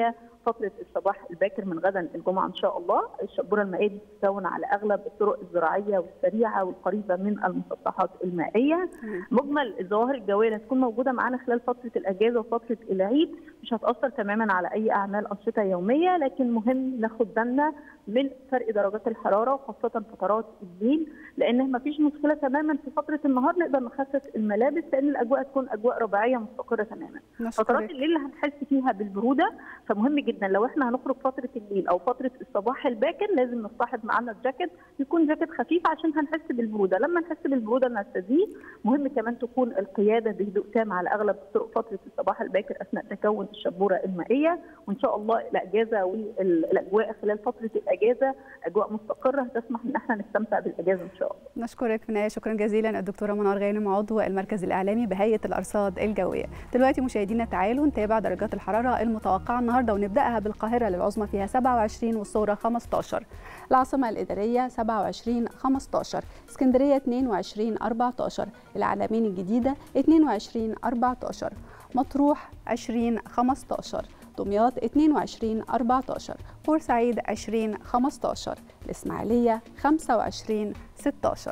فتره الصباح الباكر من غدا الجمعه ان شاء الله. الشبوره المائيه دي بتتكون على اغلب الطرق الزراعيه والسريعه والقريبه من المسطحات المائيه. مجمل الظواهر الجويه اللي هتكون موجوده معانا خلال فتره الاجازه وفتره العيد مش هتاثر تماما على اي اعمال انشطه يوميه، لكن مهم ناخد بالنا من فرق درجات الحراره وخاصه فترات الليل، لان ما فيش مشكله تماما في فتره النهار نقدر نخفف الملابس لان الاجواء تكون اجواء ربيعيه مستقره تماما. فترات الليل اللي هنحس فيها بالبروده، فمهم جدا لو احنا هنخرج فتره الليل او فتره الصباح الباكر لازم نصطحب معانا الجاكيت، يكون جاكيت خفيف عشان هنحس بالبروده. لما نحس بالبروده نستزيد. مهم كمان تكون القياده بهدوء تام على اغلب الطرق فتره الصباح الباكر اثناء تكون الشبوره المائيه، وان شاء الله الاجازه والاجواء خلال فتره الاجازه اجواء مستقره تسمح ان احنا نستمتع بالاجازه ان شاء الله. نشكرك في النهايه شكرا جزيلا الدكتوره منار غانم عضو المركز الاعلامي بهيئه الارصاد الجويه. دلوقتي مشاهدينا تعالوا نتابع درجات الحراره المتوقعه النهارده ونبداها بالقاهره للعظمى فيها سبعة وعشرين والصغرى خمسة عشر، العاصمه الاداريه سبعة وعشرين خمسة عشر، اسكندريه اثنين وعشرين أربعة عشر، العلمين الجديده اثنين وعشرين أربعة عشر، مطروح عشرين خمسة عشر، دمياط اثنين وعشرين أربعة عشر، بورسعيد عشرين خمسة عشر، الإسماعيلية خمسة وعشرين ستة عشر.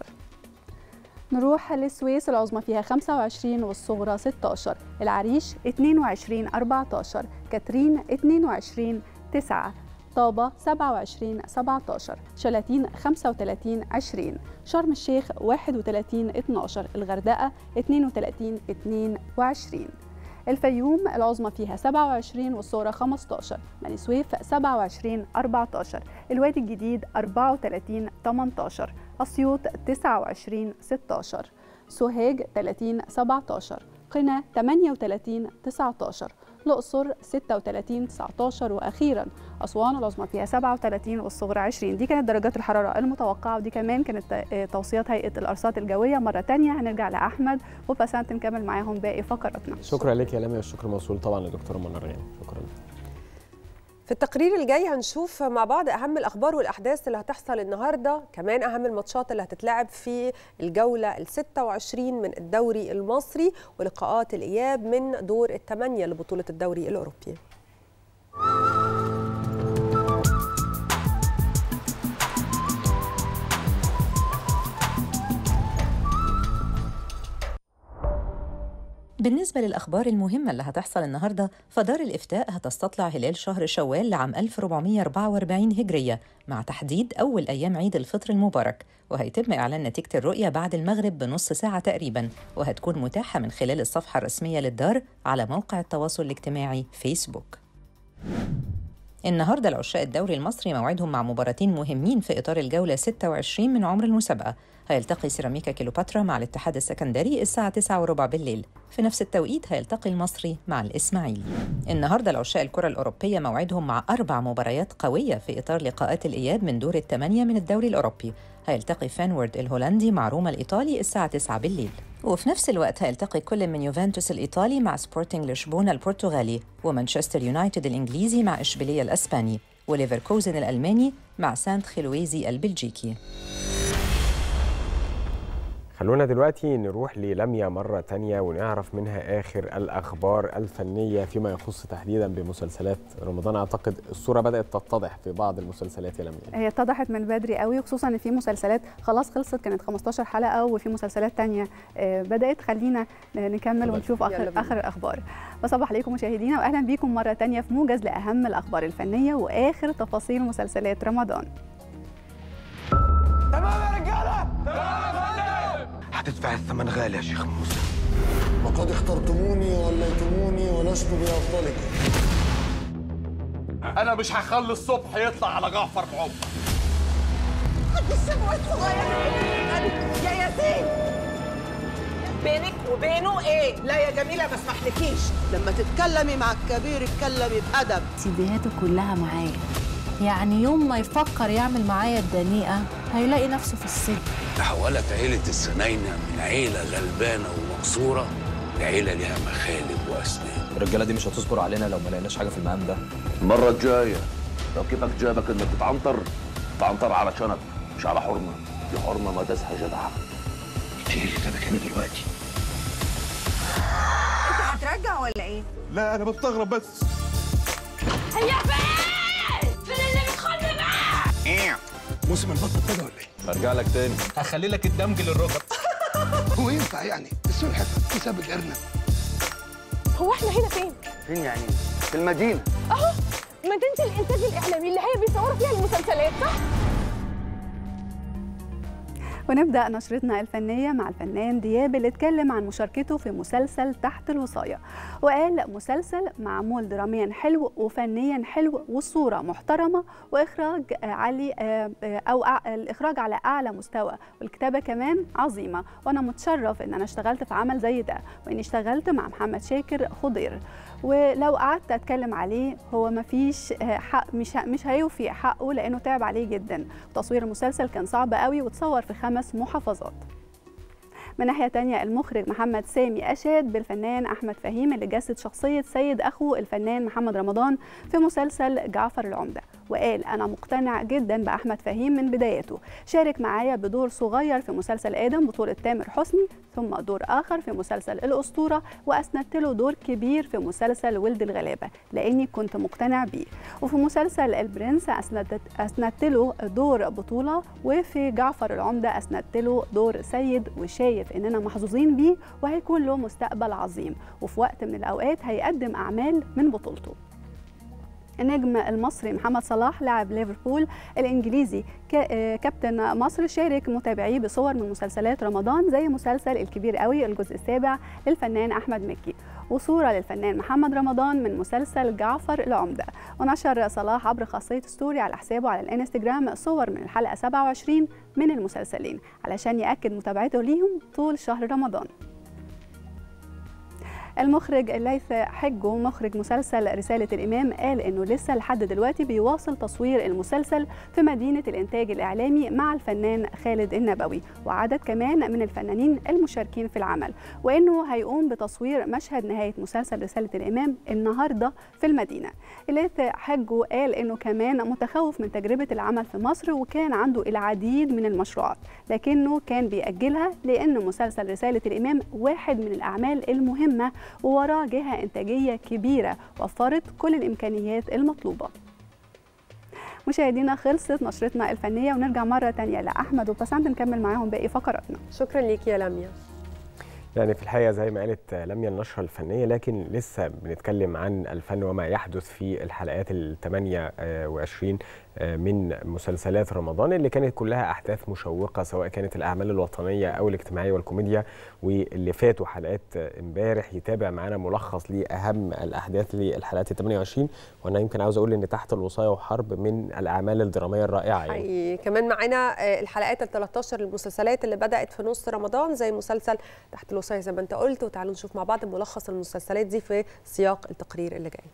نروح للسويس العظمى فيها خمسة وعشرين والصغرى ستة عشر، العريش اثنين وعشرين أربعة عشر، كاترين اثنين وعشرين تسعة، طابة سبعة وعشرين سبعة عشر، شلاتين خمسة وثلاثين عشرين، شرم الشيخ واحد وثلاثين اثنا عشر، الغردقة اثنين وثلاثين اثنين وعشرين. الفيوم العظمى فيها سبعة وعشرين والصغرى خمسة عشر، بني سويف سبعة وعشرين أربعة عشر، الوادي الجديد أربعة وثلاثين ثمانية عشر، أسيوط تسعة وعشرين ستة عشر، سوهاج ثلاثين سبعة عشر، قنا ثمانية وثلاثين تسعة عشر، الأقصر ستة وثلاثين تسعة عشر، وأخيرا أسوان العظمى فيها سبعة وثلاثين والصغرى عشرين. دي كانت درجات الحرارة المتوقعة، ودي كمان كانت توصيات هيئة الأرصاد الجوية. مرة تانية هنرجع لأحمد وبسنت نكمل معاهم باقي فقراتنا. شكرا لك يا لميا، والشكر موصول طبعا للدكتورة منار غانم. شكرا. في التقرير الجاي هنشوف مع بعض أهم الأخبار والأحداث اللي هتحصل النهاردة، كمان أهم الماتشات اللي هتتلعب في الجولة الستة وعشرين من الدوري المصري، ولقاءات الإياب من دور الثمانية لبطولة الدوري الأوروبي. بالنسبة للأخبار المهمة اللي هتحصل النهاردة، فدار الإفتاء هتستطلع هلال شهر شوال لعام ألف وأربعمائة وأربعة وأربعين هجرية مع تحديد أول أيام عيد الفطر المبارك، وهيتم إعلان نتيجة الرؤية بعد المغرب بنص ساعة تقريباً، وهتكون متاحة من خلال الصفحة الرسمية للدار على موقع التواصل الاجتماعي فيسبوك. النهاردة العشاق الدوري المصري موعدهم مع مباراتين مهمين في إطار الجولة ستة وعشرين من عمر المسابقة. هيلتقي سيراميكا كيلوباترا مع الاتحاد السكندري الساعة تسعة وربع بالليل. في نفس التوقيت هيلتقي المصري مع الإسماعيلي. النهاردة العشاق الكرة الأوروبية موعدهم مع أربع مباريات قوية في إطار لقاءات الإياب من دور الثمانية من الدوري الأوروبي. هيلتقي فانورد الهولندي مع روما الإيطالي الساعة تسعة بالليل، وفي نفس الوقت هيلتقي كل من يوفنتوس الإيطالي مع سبورتينغ لشبونة البرتغالي، ومانشستر يونايتد الإنجليزي مع إشبيلية الأسباني، وليفركوزن الألماني مع سانت خيلويزي البلجيكي. خلونا دلوقتي نروح للميا مرة تانية ونعرف منها آخر الأخبار الفنية فيما يخص تحديدا بمسلسلات رمضان. أعتقد الصورة بدأت تتضح في بعض المسلسلات يا لميا. هي اتضحت من بدري قوي، خصوصا ان في مسلسلات خلاص خلصت كانت خمستاشر حلقة، وفي مسلسلات تانية بدأت. خلينا نكمل ونشوف آخر, آخر الأخبار. بصبح عليكم مشاهدينا وأهلا بيكم مرة تانية في موجز لأهم الأخبار الفنية وآخر تفاصيل مسلسلات رمضان. تمام يا رجالة؟ تمام يا فندم. هتدفع الثمن غالي يا شيخ موسى. وقد اخترتموني ووليتموني ولست بأفضلكم. أنا مش هخلي الصبح يطلع على جعفر بعمر. خد الشبوة الصغيرة يا ياسين. بينك وبينه إيه؟ لا يا جميلة ما اسمحلكيش. لما تتكلمي مع الكبير اتكلمي بأدب. سيدياته كلها معايا، يعني يوم ما يفكر يعمل معايا الدنيئة هيلاقي نفسه في السجن. تحولت عيلة السناينة من عيلة غلبانة ومقصورة لعيلة ليها مخالب وأسنان. الرجالة دي مش هتصبر علينا لو ما لقيناش حاجة في المقام ده. المرة الجاية لو كيفك جابك إنك تتعنطر تعنطر على شنب مش على حرمة. دي حرمة ما تسحى جدعة. تيجي اللي جابك هنا دلوقتي. أنت هترجع ولا إيه؟ لا أنا بستغرب بس. هي فين؟ فين اللي بتخلي معاه؟ ايه موسم البط ابتدى ولا ايه؟ هرجع لك تاني، هخلي لك الدمج للركب. هو ينفع يعني السلحفاه تساب الارنب؟ هو احنا هنا فين؟ فين يعني؟ في المدينه. اهو مدينه الانتاج الاعلامي اللي هي بيصوروا فيها المسلسلات، صح؟ ونبدأ نشرتنا الفنية مع الفنان دياب اللي اتكلم عن مشاركته في مسلسل تحت الوصاية، وقال مسلسل معمول دراميا حلو وفنيا حلو والصورة محترمة وإخراج عالي أو الإخراج على أعلى مستوى والكتابة كمان عظيمة، وأنا متشرف إن أنا اشتغلت في عمل زي ده وإني اشتغلت مع محمد شاكر خضير، ولو قعدت اتكلم عليه هو مفيش حق، مش مش هيوفي حقه لانه تعب عليه جدا. تصوير المسلسل كان صعب قوي وتصور في خمس محافظات. من ناحية تانية المخرج محمد سامي أشاد بالفنان أحمد فهيم اللي جسد شخصية سيد أخو الفنان محمد رمضان في مسلسل جعفر العمدة، وقال أنا مقتنع جدا بأحمد فهيم من بدايته، شارك معايا بدور صغير في مسلسل آدم بطولة تامر حسني، ثم دور آخر في مسلسل الأسطورة، وأسندت له دور كبير في مسلسل ولد الغلابة لأني كنت مقتنع بيه، وفي مسلسل البرنس أسندت, أسندت له دور بطولة، وفي جعفر العمدة أسندت له دور سيد، وشايف إننا محظوظين بيه وهيكون له مستقبل عظيم، وفي وقت من الأوقات هيقدم أعمال من بطولته. النجم المصري محمد صلاح لاعب ليفربول الإنجليزي كابتن مصر شارك متابعيه بصور من مسلسلات رمضان زي مسلسل الكبير قوي الجزء السابع للفنان أحمد مكي، وصورة للفنان محمد رمضان من مسلسل جعفر العمدة. ونشر صلاح عبر خاصية ستوري على حسابه على الانستجرام صور من الحلقة سبعة وعشرين من المسلسلين علشان يأكد متابعته ليهم طول شهر رمضان. المخرج الليث حجو مخرج مسلسل رسالة الإمام قال إنه لسه لحد دلوقتي بيواصل تصوير المسلسل في مدينة الإنتاج الإعلامي مع الفنان خالد النبوي وعدد كمان من الفنانين المشاركين في العمل، وإنه هيقوم بتصوير مشهد نهاية مسلسل رسالة الإمام النهاردة في المدينة. الليث حجو قال إنه كمان متخوف من تجربة العمل في مصر وكان عنده العديد من المشروعات لكنه كان بيأجلها لأن مسلسل رسالة الإمام واحد من الأعمال المهمة ووراه جهة إنتاجية كبيرة وفرت كل الإمكانيات المطلوبة. مشاهدينا خلصت نشرتنا الفنية ونرجع مرة تانية لأحمد وبسنت نكمل معاهم باقي فقراتنا. شكرا ليك يا لميا. يعني في الحقيقة زي ما قالت لميا النشرة الفنية، لكن لسه بنتكلم عن الفن وما يحدث في الحلقات الثمانية وعشرين من مسلسلات رمضان اللي كانت كلها أحداث مشوقة، سواء كانت الأعمال الوطنية أو الاجتماعية والكوميديا. واللي فاتوا حلقات امبارح يتابع معانا ملخص لأهم الأحداث للحلقات الثمانية وعشرين، وأنا يمكن عاوز أقول إن تحت الوصاية وحرب من الأعمال الدرامية الرائعة. يعني كمان معانا الحلقات ال ثلاثة عشر للمسلسلات اللي بدأت في نص رمضان زي مسلسل تحت الوصاية زي ما أنت قلت، وتعالوا نشوف مع بعض ملخص المسلسلات دي في سياق التقرير اللي جاي.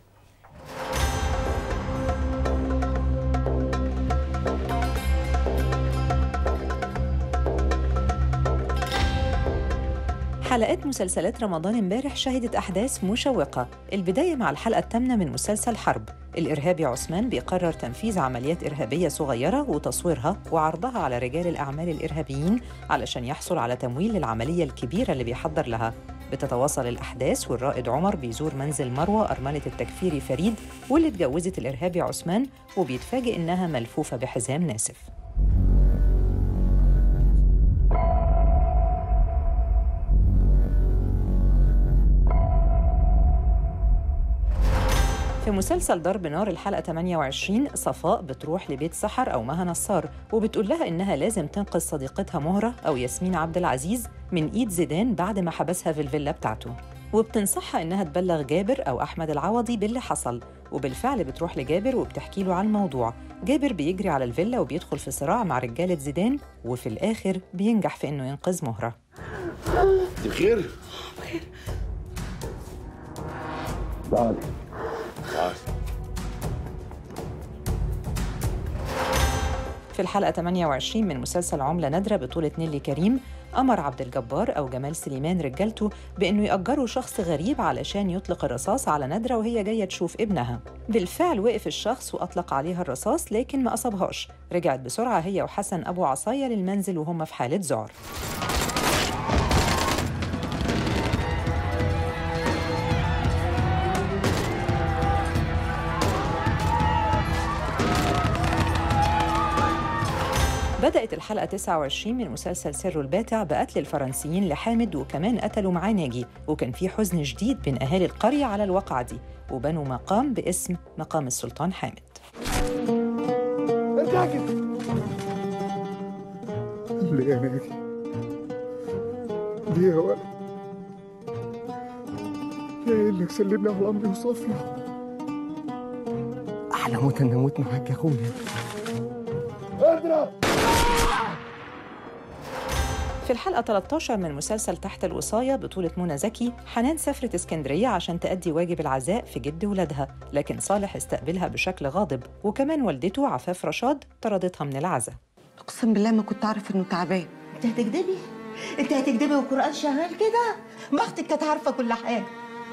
حلقات مسلسلات رمضان امبارح شهدت أحداث مشوقة. البداية مع الحلقة الثامنة من مسلسل حرب. الإرهابي عثمان بيقرر تنفيذ عمليات إرهابية صغيرة وتصويرها وعرضها على رجال الأعمال الإرهابيين علشان يحصل على تمويل للعملية الكبيرة اللي بيحضر لها. بتتواصل الأحداث والرائد عمر بيزور منزل مروة أرملة التكفيري فريد واللي اتجوزت الإرهابي عثمان، وبيتفاجئ إنها ملفوفة بحزام ناسف. في مسلسل ضرب نار الحلقة ثمانية وعشرين صفاء بتروح لبيت سحر أو مها نصار وبتقول لها إنها لازم تنقذ صديقتها مهرة أو ياسمين عبد العزيز من إيد زيدان بعد ما حبسها في الفيلا بتاعته، وبتنصحها إنها تبلغ جابر أو أحمد العوضي باللي حصل، وبالفعل بتروح لجابر وبتحكي له عن الموضوع. جابر بيجري على الفيلا وبيدخل في صراع مع رجالة زيدان، وفي الآخر بينجح في إنه ينقذ مهرة. بخير؟ بخير. تعالي. تعالي. في الحلقة ثمانية وعشرين من مسلسل عملة نادرة بطولة نيلي كريم، أمر عبد الجبار أو جمال سليمان رجالته بأنه يأجروا شخص غريب علشان يطلق الرصاص على نادرة وهي جاية تشوف ابنها. بالفعل وقف الشخص وأطلق عليها الرصاص لكن ما أصابهاش. رجعت بسرعة هي وحسن أبو عصاية للمنزل وهم في حالة ذعر. بدأت الحلقة تسعة وعشرين من مسلسل سر الباتع بقتل الفرنسيين لحامد، وكمان قتلوا معاه ناجي، وكان في حزن شديد بين أهالي القرية على الواقعة دي، وبنوا مقام باسم مقام السلطان حامد. ليه يا ناجي؟ ليه يا ولد؟ يا إنك سلمني على عمري وصافية. أحلى موت إني أموت معاك يا أخويا. اضرب! في الحلقة ثلاثة عشر من مسلسل تحت الوصاية بطولة منى زكي، حنان سافرت اسكندرية عشان تأدي واجب العزاء في جد ولادها، لكن صالح استقبلها بشكل غاضب، وكمان والدته عفاف رشاد طردتها من العزاء. اقسم بالله ما كنت عارف انه تعبان. انت هتكدبي؟ انت هتكدبي والقرآن شغال كده؟ ما اختك كانت عارفة كل حاجة.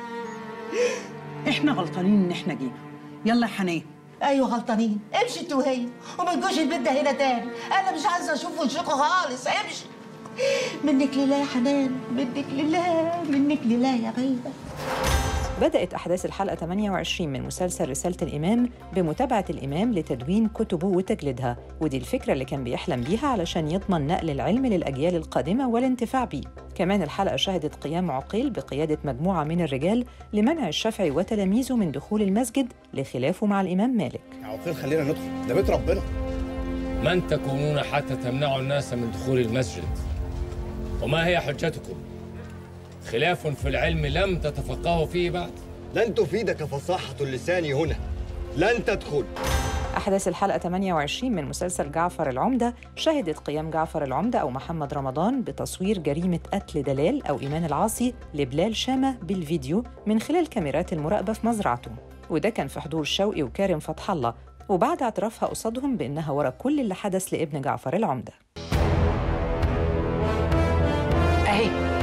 احنا غلطانين ان احنا جينا. يلا يا حنان. ايوه غلطانين، امشي انت وهي وما تجوش البيت ده هنا تاني، انا مش عايزه اشوف وشكوا خالص، امشي. منك لله يا حنان، منك لله، منك لله يا غيبه. بدأت أحداث الحلقة ثمانية وعشرين من مسلسل رسالة الإمام بمتابعة الإمام لتدوين كتبه وتجليدها، ودي الفكرة اللي كان بيحلم بيها علشان يضمن نقل العلم للأجيال القادمة والانتفاع بيه. كمان الحلقة شهدت قيام عقيل بقيادة مجموعة من الرجال لمنع الشافعي وتلاميذه من دخول المسجد لخلافه مع الإمام مالك. عقيل خلينا ندخل، ده بيت ربنا. من تكونون حتى تمنعوا الناس من دخول المسجد؟ وما هي حجتكم؟ خلاف في العلم لم تتفقهوا فيه بعد؟ لن تفيدك فصاحة اللسان هنا، لن تدخل. أحداث الحلقة ثمانية وعشرين من مسلسل جعفر العمدة شهدت قيام جعفر العمدة أو محمد رمضان بتصوير جريمة قتل دلال أو إيمان العاصي لبلال شامة بالفيديو من خلال كاميرات المراقبة في مزرعته، وده كان في حضور شوقي وكارم فتح الله، وبعد اعترافها قصادهم بأنها ورا كل اللي حدث لابن جعفر العمدة. أهي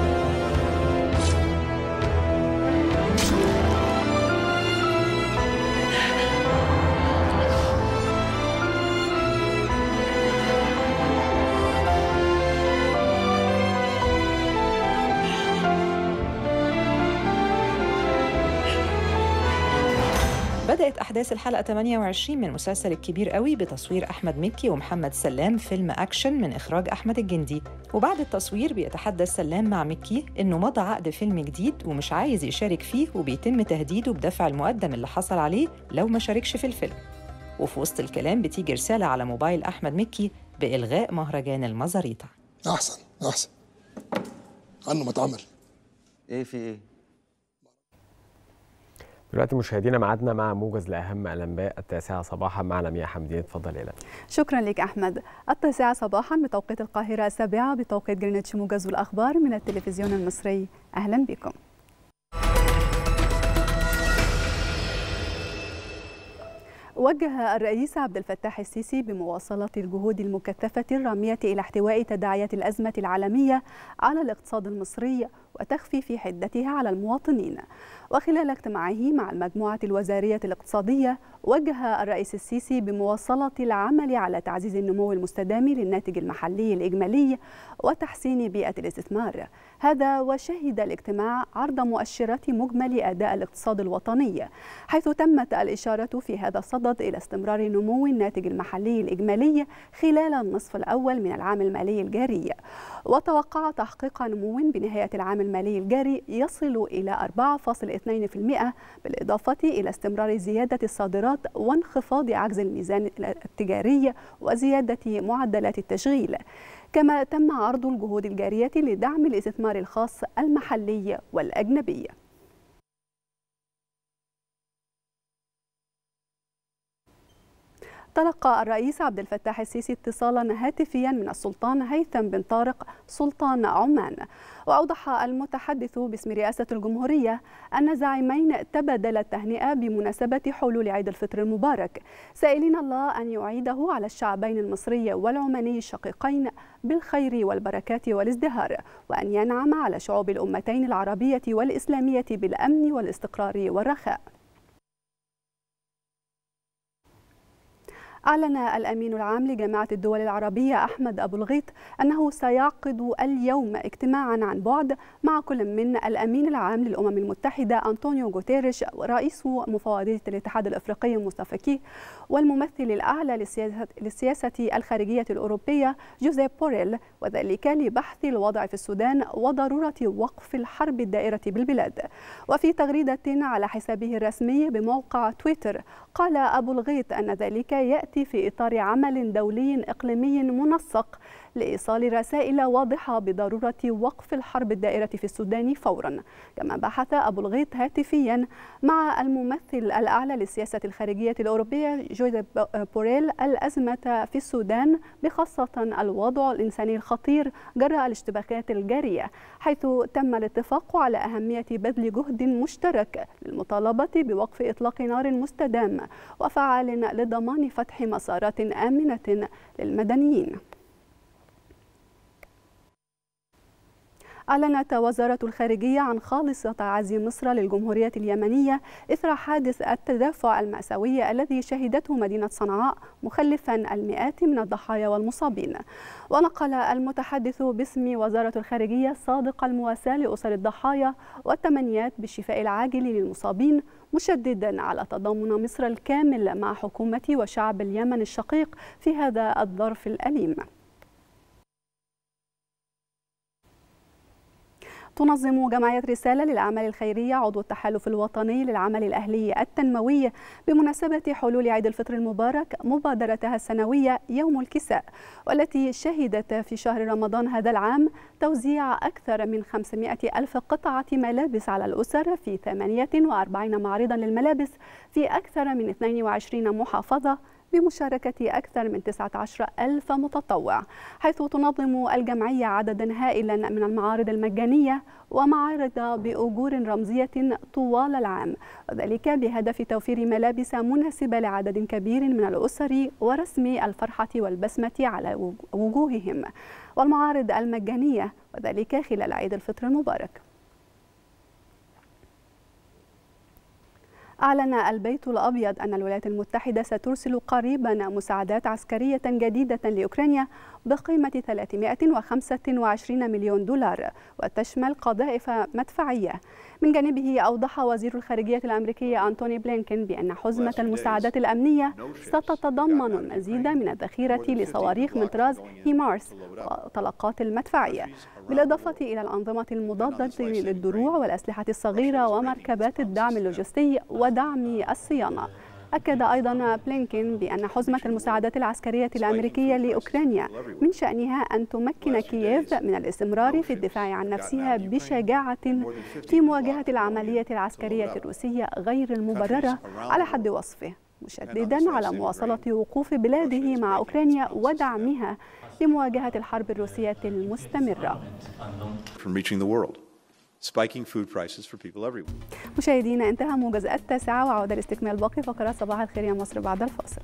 بدأت أحداث الحلقة ثمانية وعشرين من مسلسل الكبير قوي بتصوير أحمد مكي ومحمد سلام فيلم أكشن من إخراج أحمد الجندي، وبعد التصوير بيتحدث سلام مع مكي إنه مضى عقد فيلم جديد ومش عايز يشارك فيه، وبيتم تهديده بدفع المقدم اللي حصل عليه لو ما شاركش في الفيلم. وفي وسط الكلام بتيجي رسالة على موبايل أحمد مكي بإلغاء مهرجان المزاريطة. أحسن أحسن عنه ما اتعمل. إيه في إيه؟ دلوقتي مشاهدينا معادنا مع موجز لاهم الانباء التاسعه صباحا مع لمياء حمدين. اتفضل يا لمياء. شكرا لك احمد. التاسعه صباحا بتوقيت القاهره، السابعه بتوقيت جرينتش، موجز الاخبار من التلفزيون المصري. اهلا بكم. وجه الرئيس عبد الفتاح السيسي بمواصلة الجهود المكثفة الرامية إلى احتواء تداعيات الأزمة العالمية على الاقتصاد المصري وتخفيف حدتها على المواطنين. وخلال اجتماعه مع المجموعة الوزارية الاقتصادية، وجه الرئيس السيسي بمواصلة العمل على تعزيز النمو المستدام للناتج المحلي الإجمالي وتحسين بيئة الاستثمار. هذا وشهد الاجتماع عرض مؤشرات مجمل أداء الاقتصاد الوطني، حيث تمت الإشارة في هذا الصدد إلى استمرار نمو الناتج المحلي الإجمالي خلال النصف الأول من العام المالي الجاري، وتوقع تحقيق نمو بنهاية العام المالي الجاري يصل إلى أربعة فاصلة اثنين بالمئة، بالإضافة إلى استمرار زيادة الصادرات وانخفاض عجز الميزان التجاري وزيادة معدلات التشغيل. كما تم عرض الجهود الجارية لدعم الاستثمار الخاص المحلي والأجنبي. تلقى الرئيس عبد الفتاح السيسي اتصالا هاتفيا من السلطان هيثم بن طارق سلطان عمان، وأوضح المتحدث باسم رئاسة الجمهورية أن الزعيمين تبادلا التهنئة بمناسبة حلول عيد الفطر المبارك، سائلين الله أن يعيده على الشعبين المصري والعماني الشقيقين بالخير والبركات والازدهار، وأن ينعم على شعوب الأمتين العربية والإسلامية بالأمن والاستقرار والرخاء. أعلن الأمين العام لجامعة الدول العربية أحمد أبو الغيط أنه سيعقد اليوم اجتماعا عن بعد مع كل من الأمين العام للأمم المتحدة أنطونيو غوتيريش ورئيس مفوضية الاتحاد الأفريقي مصطفى كي والممثل الأعلى للسياسة, للسياسة الخارجية الأوروبية جوزيب بوريل، وذلك لبحث الوضع في السودان وضرورة وقف الحرب الدائرة بالبلاد. وفي تغريدة على حسابه الرسمي بموقع تويتر قال أبو الغيط أن ذلك يأتي في إطار عمل دولي إقليمي منسق لإيصال رسائل واضحة بضرورة وقف الحرب الدائرة في السودان فورا. كما بحث أبو الغيط هاتفيا مع الممثل الأعلى للسياسة الخارجية الأوروبية جوزيب بوريل الأزمة في السودان، بخاصة الوضع الإنساني الخطير جراء الاشتباكات الجارية، حيث تم الاتفاق على أهمية بذل جهد مشترك للمطالبة بوقف إطلاق نار مستدام وفعال لضمان فتح مسارات آمنة للمدنيين. أعلنت وزارة الخارجية عن خالص تعازي مصر للجمهورية اليمنية إثر حادث التدافع المأساوي الذي شهدته مدينة صنعاء، مخلفا المئات من الضحايا والمصابين. ونقل المتحدث باسم وزارة الخارجية صادق المواساة لأسر الضحايا والتمنيات بالشفاء العاجل للمصابين، مشددا على تضامن مصر الكامل مع حكومة وشعب اليمن الشقيق في هذا الظرف الأليم. تنظم جمعية رسالة للأعمال الخيرية عضو التحالف الوطني للعمل الأهلي التنموي بمناسبة حلول عيد الفطر المبارك مبادرتها السنوية يوم الكساء، والتي شهدت في شهر رمضان هذا العام توزيع أكثر من خمسمائة ألف قطعة ملابس على الأسر في ثمانية وأربعين معرضا للملابس في أكثر من اثنين وعشرين محافظة بمشاركة أكثر من تسعة عشر ألف متطوع، حيث تنظم الجمعية عددا هائلا من المعارض المجانية ومعارض بأجور رمزية طوال العام، وذلك بهدف توفير ملابس مناسبة لعدد كبير من الأسر ورسم الفرحة والبسمة على وجوههم، والمعارض المجانية وذلك خلال عيد الفطر المبارك. أعلن البيت الأبيض أن الولايات المتحدة سترسل قريبا مساعدات عسكرية جديدة لأوكرانيا بقيمة ثلاثمائة وخمسة وعشرين مليون دولار، وتشمل قذائف مدفعية. من جانبه أوضح وزير الخارجية الأمريكي أنتوني بلينكين بأن حزمة المساعدات الأمنية ستتضمن المزيد من الذخيرة لصواريخ من طراز هيمارس وطلقات المدفعية، بالإضافة إلى الأنظمة المضادة للدروع والأسلحة الصغيرة ومركبات الدعم اللوجستي ودعم الصيانة. أكد أيضا بلينكين بأن حزمة المساعدات العسكرية الأمريكية لأوكرانيا من شأنها أن تمكن كييف من الاستمرار في الدفاع عن نفسها بشجاعة في مواجهة العملية العسكرية الروسية غير المبررة على حد وصفه، مشددا على مواصلة وقوف بلاده مع أوكرانيا ودعمها لمواجهة الحرب الروسية المستمرة. Spiking food prices for people everywhere. مشاهدينا، انتهى موجز التاسعة، وعودة لاستكمال باقي فقرات صباح الخير يا مصر بعد الفاصل.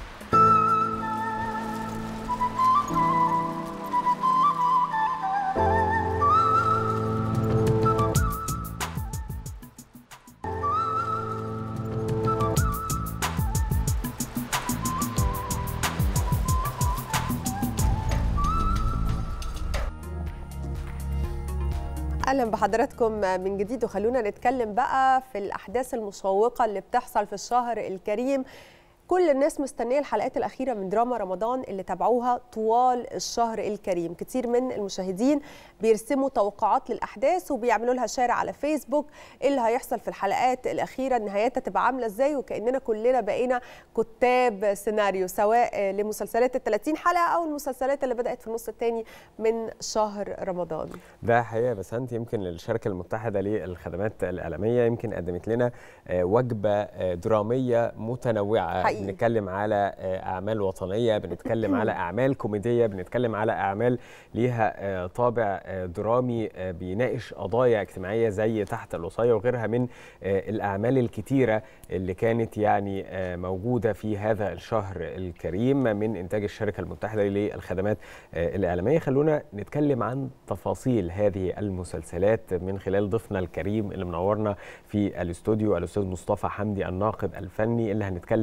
اهلا بحضراتكم من جديد، وخلونا نتكلم بقى في الاحداث المشوقه اللي بتحصل في الشهر الكريم. كل الناس مستنيه الحلقات الاخيره من دراما رمضان اللي تابعوها طوال الشهر الكريم. كتير من المشاهدين بيرسموا توقعات للاحداث وبيعملوا لها شير على فيسبوك، ايه اللي هيحصل في الحلقات الاخيره، نهايتها تبقى عامله ازاي، وكاننا كلنا بقينا كتاب سيناريو، سواء لمسلسلات ال ثلاثين حلقه او المسلسلات اللي بدات في النص الثاني من شهر رمضان. ده حقيقه، بس انت يمكن الشركه المتحده للخدمات الاعلاميه يمكن قدمت لنا وجبه دراميه متنوعه حقيقي. بنتكلم على اعمال وطنيه، بنتكلم على اعمال كوميديه، بنتكلم على اعمال ليها طابع درامي بيناقش قضايا اجتماعيه زي تحت الوصايه وغيرها من الاعمال الكتيره اللي كانت يعني موجوده في هذا الشهر الكريم من انتاج الشركه المتحده للخدمات الاعلاميه. خلونا نتكلم عن تفاصيل هذه المسلسلات من خلال ضيفنا الكريم اللي منورنا في الاستوديو، الاستاذ مصطفى حمدي الناقد الفني، اللي هنتكلم معاه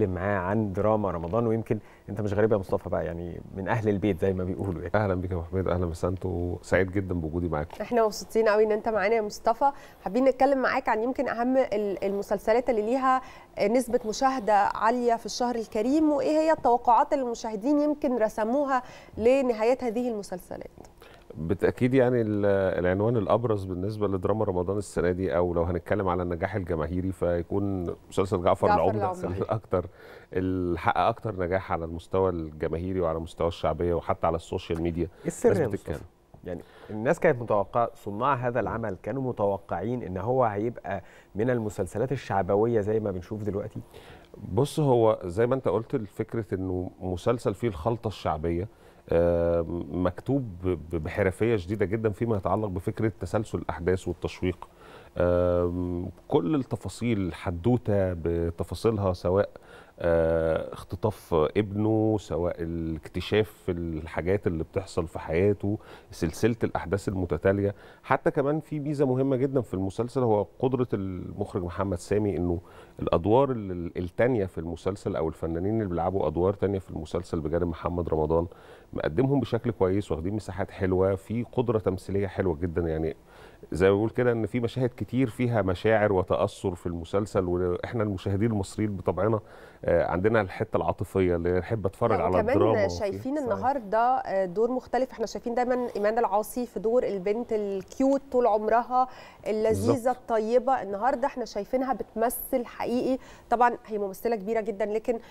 عن دراما رمضان، ويمكن انت مش غريب يا مصطفى بقى، يعني من اهل البيت زي ما بيقولوا يعني. اهلا بك يا ابو حميد، اهلا بسنت، وسعيد جدا بوجودي معاكم. احنا مبسوطين قوي ان انت معانا يا مصطفى. حابين نتكلم معاك عن يمكن اهم المسلسلات اللي ليها نسبه مشاهده عاليه في الشهر الكريم، وايه هي التوقعات اللي المشاهدين يمكن رسموها لنهايات هذه المسلسلات. بالتاكيد يعني العنوان الابرز بالنسبه لدراما رمضان السنه دي، او لو هنتكلم على النجاح الجماهيري، فيكون مسلسل جعفر, جعفر العمدة الاكثر الحق اكثر نجاح على المستوى الجماهيري وعلى مستوى الشعبيه وحتى على السوشيال ميديا. ايه السر يا مصطفى؟ يعني الناس كانت متوقعه، صناع هذا العمل كانوا متوقعين ان هو هيبقى من المسلسلات الشعبويه زي ما بنشوف دلوقتي؟ بص، هو زي ما انت قلت، الفكره انه مسلسل فيه الخلطه الشعبيه مكتوب بحرفيه شديده جدا فيما يتعلق بفكره تسلسل الاحداث والتشويق. كل التفاصيل الحدوته بتفاصيلها، سواء اختطاف ابنه، سواء الاكتشاف الحاجات اللي بتحصل في حياته، سلسله الاحداث المتتاليه. حتى كمان في ميزه مهمه جدا في المسلسل، هو قدره المخرج محمد سامي انه الادوار الثانيه في المسلسل او الفنانين اللي بيلعبوا ادوار ثانيه في المسلسل بجانب محمد رمضان مقدمهم بشكل كويس، واخدين مساحات حلوه، في قدره تمثيليه حلوه جدا. يعني زي ما بقول كده ان في مشاهد كتير فيها مشاعر وتاثر في المسلسل، واحنا المشاهدين المصريين بطبعنا عندنا الحته العاطفيه اللي نحب اتفرج على الدراما. وكمان شايفين النهارده دور مختلف. احنا شايفين دايما ايمان العاصي في دور البنت الكيوت طول عمرها، اللذيذه بالزبط. الطيبه. النهارده احنا شايفينها بتمثل حقيقي. طبعا هي ممثله كبيره جدا، لكن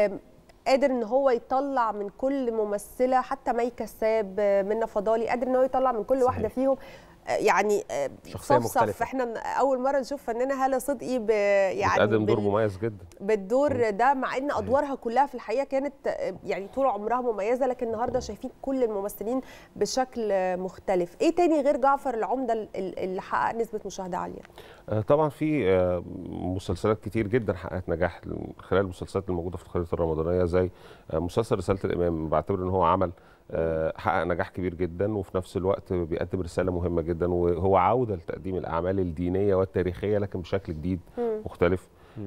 قادر ان هو يطلع من كل ممثله، حتى مي كساب، منى فضالي، قادر ان هو يطلع من كل صحيح. واحده فيهم يعني شخصيه مختلفه. احنا اول مره نشوف فنانه هاله صدقي ب يعني بتقدم دور مميز جدا بالدور ده، مع ان ادوارها كلها في الحقيقه كانت يعني طول عمرها مميزه، لكن النهارده شايفين كل الممثلين بشكل مختلف. ايه تاني غير جعفر العمدة اللي حقق نسبه مشاهده عاليه؟ طبعا في مسلسلات كتير جدا حققت نجاح خلال المسلسلات الموجوده في الخريطه الرمضانيه، زي مسلسل رساله الامام. بعتبر ان هو عمل حقق نجاح كبير جدا، وفي نفس الوقت بيقدم رساله مهمه جدا، وهو عوده لتقديم الاعمال الدينيه والتاريخيه لكن بشكل جديد مختلف.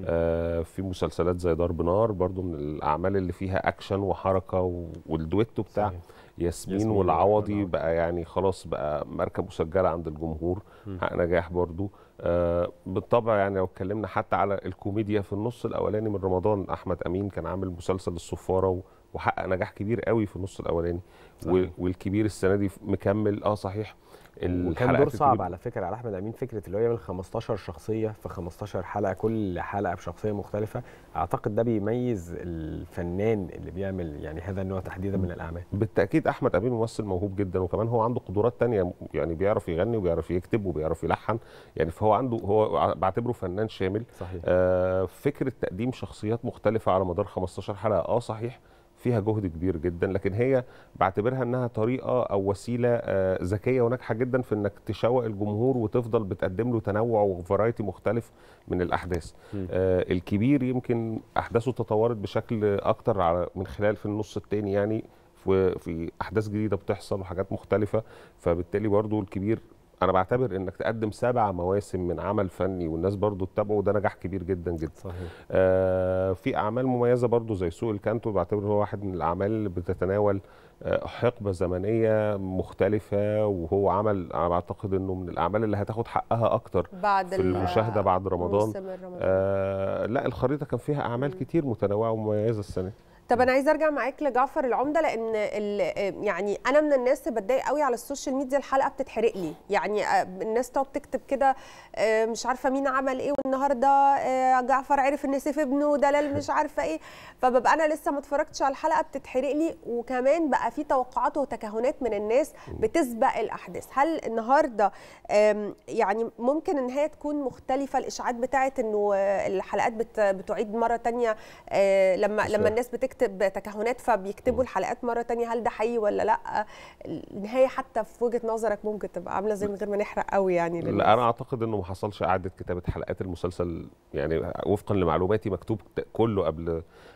آه في مسلسلات زي ضرب نار برضو من الاعمال اللي فيها اكشن وحركه، والدويتو بتاع صحيح. ياسمين, ياسمين والعوضي بقى يعني خلاص بقى ماركه مسجله عند الجمهور، حقق نجاح برضو. آه بالطبع يعني لو اتكلمنا حتى على الكوميديا في النص الاولاني من رمضان، احمد امين كان عامل مسلسل الصفاره وحقق نجاح كبير قوي في النص الاولاني، والكبير السنه دي مكمل. اه صحيح، وكان دور صعب على فكره على احمد امين، فكره اللي هو يعمل خمستاشر شخصيه في خمستاشر حلقه، كل حلقه بشخصيه مختلفه. اعتقد ده بيميز الفنان اللي بيعمل يعني هذا النوع تحديدا من الاعمال. بالتاكيد احمد امين ممثل موهوب جدا، وكمان هو عنده قدرات ثانيه، يعني بيعرف يغني وبيعرف يكتب وبيعرف يلحن، يعني فهو عنده، هو بعتبره فنان شامل. صحيح. آه فكره تقديم شخصيات مختلفه على مدار خمستاشر حلقه، اه صحيح فيها جهد كبير جدا، لكن هي بعتبرها انها طريقه او وسيله ذكيه وناجحه جدا في انك تشوق الجمهور وتفضل بتقدم له تنوع وفرايتي مختلف من الاحداث. آه الكبير يمكن احداثه تطورت بشكل اكتر على من خلال في النص الثاني، يعني في, في احداث جديده بتحصل وحاجات مختلفه، فبالتالي برضو الكبير انا بعتبر انك تقدم سبع مواسم من عمل فني والناس برضو تتابعه، ده نجاح كبير جدا جدا. صحيح. آه في اعمال مميزه برضو زي سوق الكانتو، بعتبر هو واحد من الاعمال اللي بتتناول آه حقبه زمنيه مختلفه، وهو عمل انا بعتقد انه من الاعمال اللي هتاخد حقها اكتر بعد في المشاهده بعد رمضان. آه لا الخريطه كان فيها اعمال م. كتير متنوعه ومميزه السنه. طب انا عايزه ارجع معاك لجعفر العمدة، لان يعني انا من الناس اللي بتضايق قوي على السوشيال ميديا الحلقه بتتحرق لي، يعني الناس تقعد تكتب كده مش عارفه مين عمل ايه، والنهارده جعفر عرف ان سيف ابنه دلال مش عارفه ايه، فببقى انا لسه ما اتفرجتش على الحلقه بتتحرق لي، وكمان بقى في توقعات وتكهنات من الناس بتسبق الاحداث. هل النهارده يعني ممكن ان هي تكون مختلفه، الاشاعات بتاعت انه الحلقات بتعيد مره ثانيه لما لما الناس بتكتب بتكتب تكهنات فبيكتبوا الحلقات مره ثانيه، هل ده حقيقي ولا لا؟ النهايه حتى في وجهه نظرك ممكن تبقى عامله زي من غير ما نحرق قوي يعني للناس. لا انا اعتقد انه ما حصلش اعاده كتابه حلقات المسلسل، يعني وفقا لمعلوماتي مكتوب كله قبل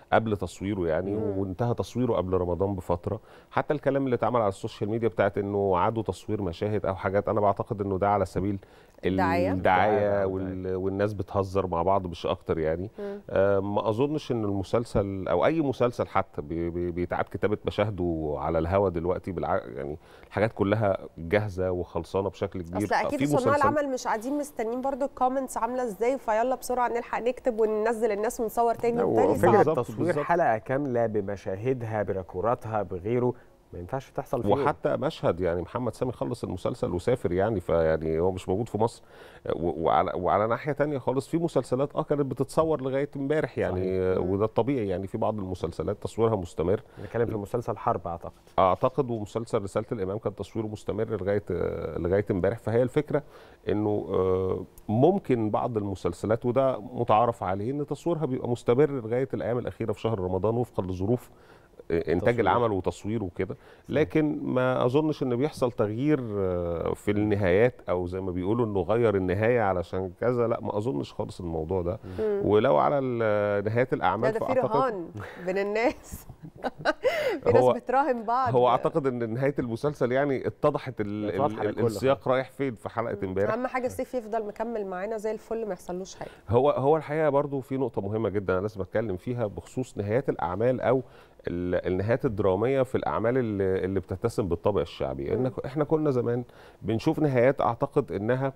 قبل تصويره يعني، وانتهى تصويره قبل رمضان بفتره. حتى الكلام اللي اتعمل على السوشيال ميديا بتاعت انه عادوا تصوير مشاهد او حاجات، انا بعتقد انه ده على سبيل الدعايه الدعايه وال... والناس بتهزر مع بعض مش اكتر يعني. آه ما اظنش ان المسلسل او اي مسلسل حتى بي... بي... بيتعاد كتابه مشاهده على الهوا دلوقتي، بالع... يعني الحاجات كلها جاهزه وخلصانه بشكل كبير. اصل اكيد صناع العمل مش قاعدين مستنيين برضو الكومنتس عامله ازاي، فيلا بسرعه نلحق نكتب وننزل الناس ونصور تاني. وفكره تصوير حلقه كامله بمشاهدها بركوراتها بغيره ما ينفعش تحصل فيه. وحتى مشهد يعني محمد سامي خلص المسلسل وسافر يعني، فيعني هو مش موجود في مصر. وعلى, وعلى ناحيه تانية خالص في مسلسلات اه كانت بتتصور لغايه امبارح يعني. صحيح. وده الطبيعي يعني، في بعض المسلسلات تصويرها مستمر. بنتكلم في مسلسل حرب اعتقد اعتقد ومسلسل رساله الامام كان تصويره مستمر لغايه لغايه امبارح. فهي الفكره انه ممكن بعض المسلسلات، وده متعارف عليه، ان تصويرها بيبقى مستمر لغايه الايام الاخيره في شهر رمضان وفقا لظروف انتاج تصوير. العمل وتصويره وكده. لكن ما اظنش ان بيحصل تغيير في النهايات او زي ما بيقولوا انه غير النهايه علشان كذا، لا ما اظنش خالص الموضوع ده. مم. ولو على نهايات الاعمال ده, ده في رهان بين الناس في ناس بتراهن بعض. هو اعتقد ان نهايه المسلسل يعني اتضحت ال ال السياق رايح فين في حلقه امبارح. اهم حاجه سيف يفضل مكمل معانا زي الفل ما يحصلوش حاجه. هو هو الحقيقه برضو في نقطه مهمه جدا انا لازم اتكلم فيها بخصوص نهايات الاعمال او النهايات الدراميه في الاعمال اللي, اللي بتتسم بالطابع الشعبي. إن احنا كنا زمان بنشوف نهايات اعتقد انها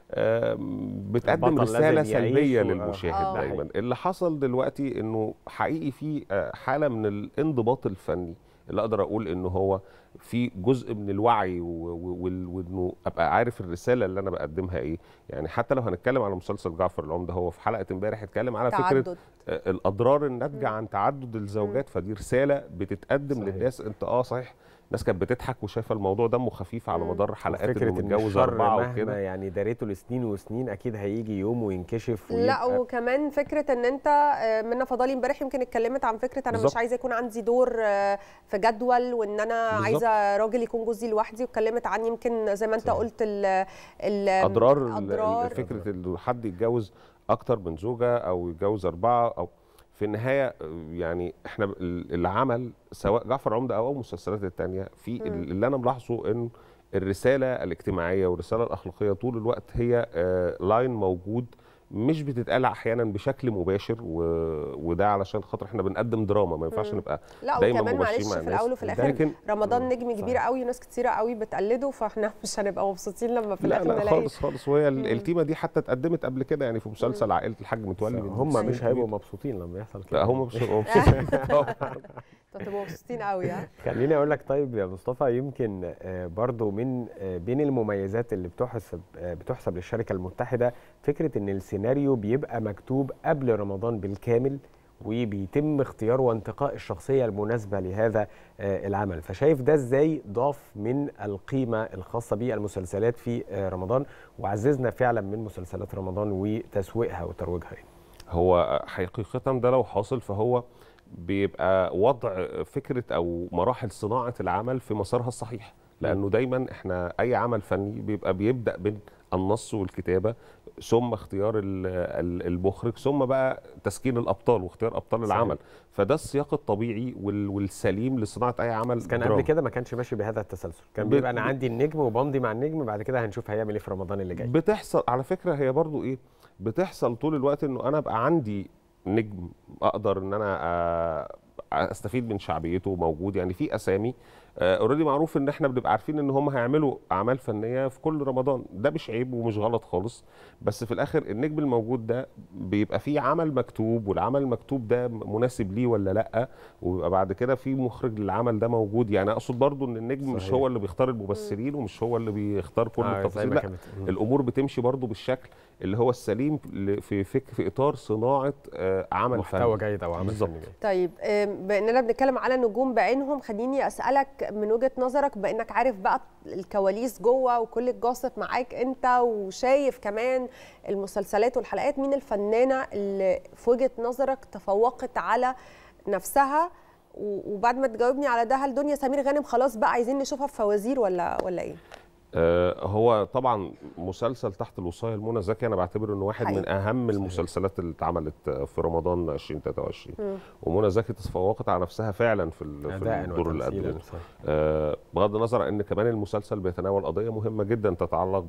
بتقدم رساله سلبيه للمشاهد دايما. اللي حصل دلوقتي انه حقيقي في حاله من الانضباط الفني اللي اقدر اقول انه هو في جزء من الوعي وانه ابقى عارف الرساله اللي انا بقدمها ايه. يعني حتى لو هنتكلم على مسلسل جعفر العمدة، هو في حلقه امبارح اتكلم على تعدد. فكره الاضرار الناتجه عن تعدد الزوجات، فدي رساله بتتقدم صحيح. للناس. انت اه صحيح الناس كانت بتضحك وشايفه الموضوع دمه خفيف على مدار حلقات انه متجوز اربعه وكده، يعني داريته لسنين وسنين اكيد هيجي يوم وينكشف. لا وكمان فكره ان انت منى فضالي امبارح يمكن اتكلمت عن فكره انا بالزبط. مش عايزه يكون عندي دور في جدول، وان انا بالزبط. عايزه راجل يكون جوزي لوحدي، واتكلمت عن يمكن زي ما انت صحيح. قلت ال ال اضرار, أضرار فكره انه حد يتجوز اكتر من زوجه او يتجوز اربعه. او في النهايه يعني احنا العمل سواء جعفر عمدة او المسلسلات الثانيه في اللي انا ملاحظه ان الرساله الاجتماعيه والرساله الاخلاقيه طول الوقت هي لاين موجود، مش بتتقال احيانا بشكل مباشر، و... وده علشان خاطر احنا بنقدم دراما ما ينفعش نبقى لا دايما وكمان معلش في الاول وفي الاخر لكن... رمضان نجم كبير قوي وناس كتيره قوي بتقلده، فاحنا مش هنبقى مبسوطين لما في الاخر نلاقي. لا خالص خالص. وهي التيمه دي حتى اتقدمت قبل كده يعني في مسلسل عائله الحاج متولي. هم مش هيبقوا مبسوطين لما يحصل كده. لا هم مش هيبقوا مبسوطين. تبقوا مبسوطين قوي. ها خليني اقول لك طيب يا مصطفى، يمكن برضو من بين المميزات اللي بتحسب بتحسب للشركه المتحده فكره ان السيناريو بيبقى مكتوب قبل رمضان بالكامل، وبيتم اختيار وانتقاء الشخصيه المناسبه لهذا العمل. فشايف ده ازاي ضاف من القيمه الخاصه بالمسلسلات في رمضان وعززنا فعلا من مسلسلات رمضان وتسويقها وترويجها؟ هو حقيقه ده لو حاصل فهو بيبقى وضع فكره او مراحل صناعه العمل في مسارها الصحيح، لانه دايما احنا اي عمل فني بيبقى بيبدا بالنص والكتابه ثم اختيار المخرج ثم بقى تسكين الابطال واختيار ابطال صحيح. العمل. فده السياق الطبيعي والسليم لصناعه اي عمل. كان قبل كده ما كانش ماشي بهذا التسلسل، كان بيبقى انا عندي النجم وبمضي مع النجم، بعد كده هنشوف هيعمل ايه في رمضان اللي جاي. بتحصل على فكره هي برضو ايه بتحصل طول الوقت انه انا ابقى عندي نجم اقدر ان انا استفيد من شعبيته موجود. يعني في اسامي اوريدي معروف ان احنا بنبقى عارفين ان هم هيعملوا اعمال فنيه في كل رمضان، ده مش عيب ومش غلط خالص، بس في الاخر النجم الموجود ده بيبقى فيه عمل مكتوب، والعمل المكتوب ده مناسب ليه ولا لا، وبيبقى بعد كده في مخرج للعمل ده موجود. يعني اقصد برضو ان النجم صحيح. مش هو اللي بيختار الممثلين ومش هو اللي بيختار كل آه التفاصيل، لا الامور بتمشي برضو بالشكل اللي هو السليم في فك في اطار صناعه عمل محتوى جيد او عمل فني. طيب باننا بنتكلم على نجوم بعينهم، خليني اسالك من وجهه نظرك بانك عارف بقى الكواليس جوه وكل الجوسب معاك انت، وشايف كمان المسلسلات والحلقات، مين الفنانه اللي في وجهه نظرك تفوقت على نفسها؟ وبعد ما تجاوبني على ده، هل دنيا سمير غانم خلاص بقى عايزين نشوفها في فوازير ولا ولا ايه؟ آه هو طبعا مسلسل تحت الوصايه لمنى زكي انا بعتبره انه واحد حقيقي. من اهم صحيح. المسلسلات اللي اتعملت في رمضان ألفين وثلاثة وعشرين. مم. ومنى زكي تفوقت على نفسها فعلا في ال- في أداءً الدور اللي وتمثيلاً، قدمته. صحيح. آه بغض النظر ان كمان المسلسل بيتناول قضيه مهمه جدا تتعلق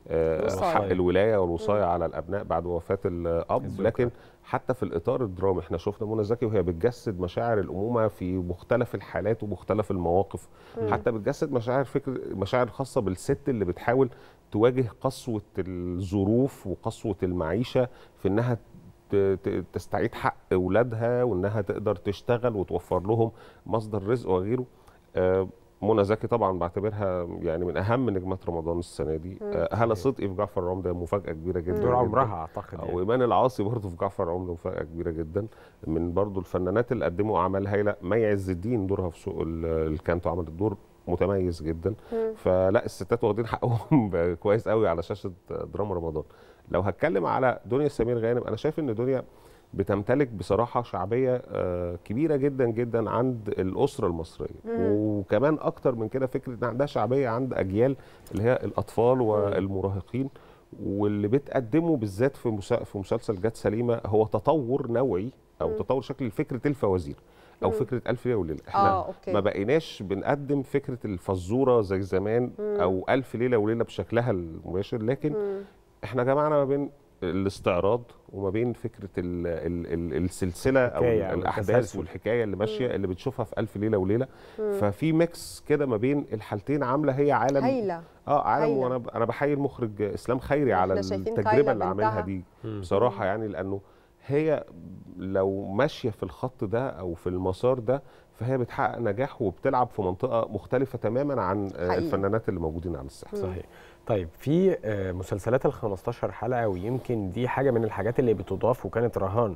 بحق الوصاية. الولايه والوصايه على الابناء بعد وفاه الاب، الزوجة. لكن حتى في الاطار الدرامي احنا شفنا منى زكي وهي بتجسد مشاعر الامومه في مختلف الحالات ومختلف المواقف. مم. حتى بتجسد مشاعر فكر مشاعر خاصه بالست اللي بتحاول تواجه قسوه الظروف وقسوه المعيشه في انها ت- ت- تستعيد حق اولادها وانها تقدر تشتغل وتوفر لهم مصدر رزق وغيره. آه، منى زكي طبعا بعتبرها يعني من اهم نجمات رمضان السنه دي. آه، هالة صدقي في جعفر العمدة مفاجاه كبيره جدا دور جداً. عمرها اعتقد يعني. وايمان العاصي برضه في جعفر العمدة مفاجاه كبيره جدا، من برضه الفنانات اللي قدموا اعمال هايله. مي عز الدين دورها في سوق ال- الكانتو عملت دور متميز جدا. مم. فلا الستات واخدين حقهم كويس قوي على شاشه دراما رمضان. لو هتكلم على دنيا سمير غانم، انا شايف ان دنيا بتمتلك بصراحه شعبيه آه، كبيره جدا جدا عند الاسره المصريه، مم. وكمان اكتر من كده فكره ان عندها شعبيه عند اجيال اللي هي الاطفال والمراهقين. واللي بتقدمه بالذات في مسا- في مسلسل جات سليمه هو تطور نوعي او مم. تطور شكل فكره الفوازير او مم. فكره الف ليله وليله. احنا آه، أوكي. ما بقيناش بنقدم فكره الفزوره زي زمان مم. او الف ليله وليله بشكلها المباشر، لكن مم. احنا جمعنا ما بين الاستعراض وما بين فكره ال ال ال السلسله او الحكاية أو الاحداث التسلسل. والحكايه اللي ماشيه مم. اللي بتشوفها في الف ليله وليله. مم. ففي ميكس كده ما بين الحالتين عامله هي عالم هايلة. اه عالم. هايلة. وانا انا بحيي المخرج اسلام خيري على إحنا شايفين التجربه كايلا اللي عاملها بنتها. دي مم. بصراحه، يعني لانه هي لو ماشيه في الخط ده او في المسار ده فهي بتحقق نجاح وبتلعب في منطقه مختلفه تماما عن آه، حقيقي. الفنانات اللي موجودين على الساحه. صحيح. طيب في آه، مسلسلات ال خمستاشر حلقه، ويمكن دي حاجه من الحاجات اللي بتضاف وكانت رهان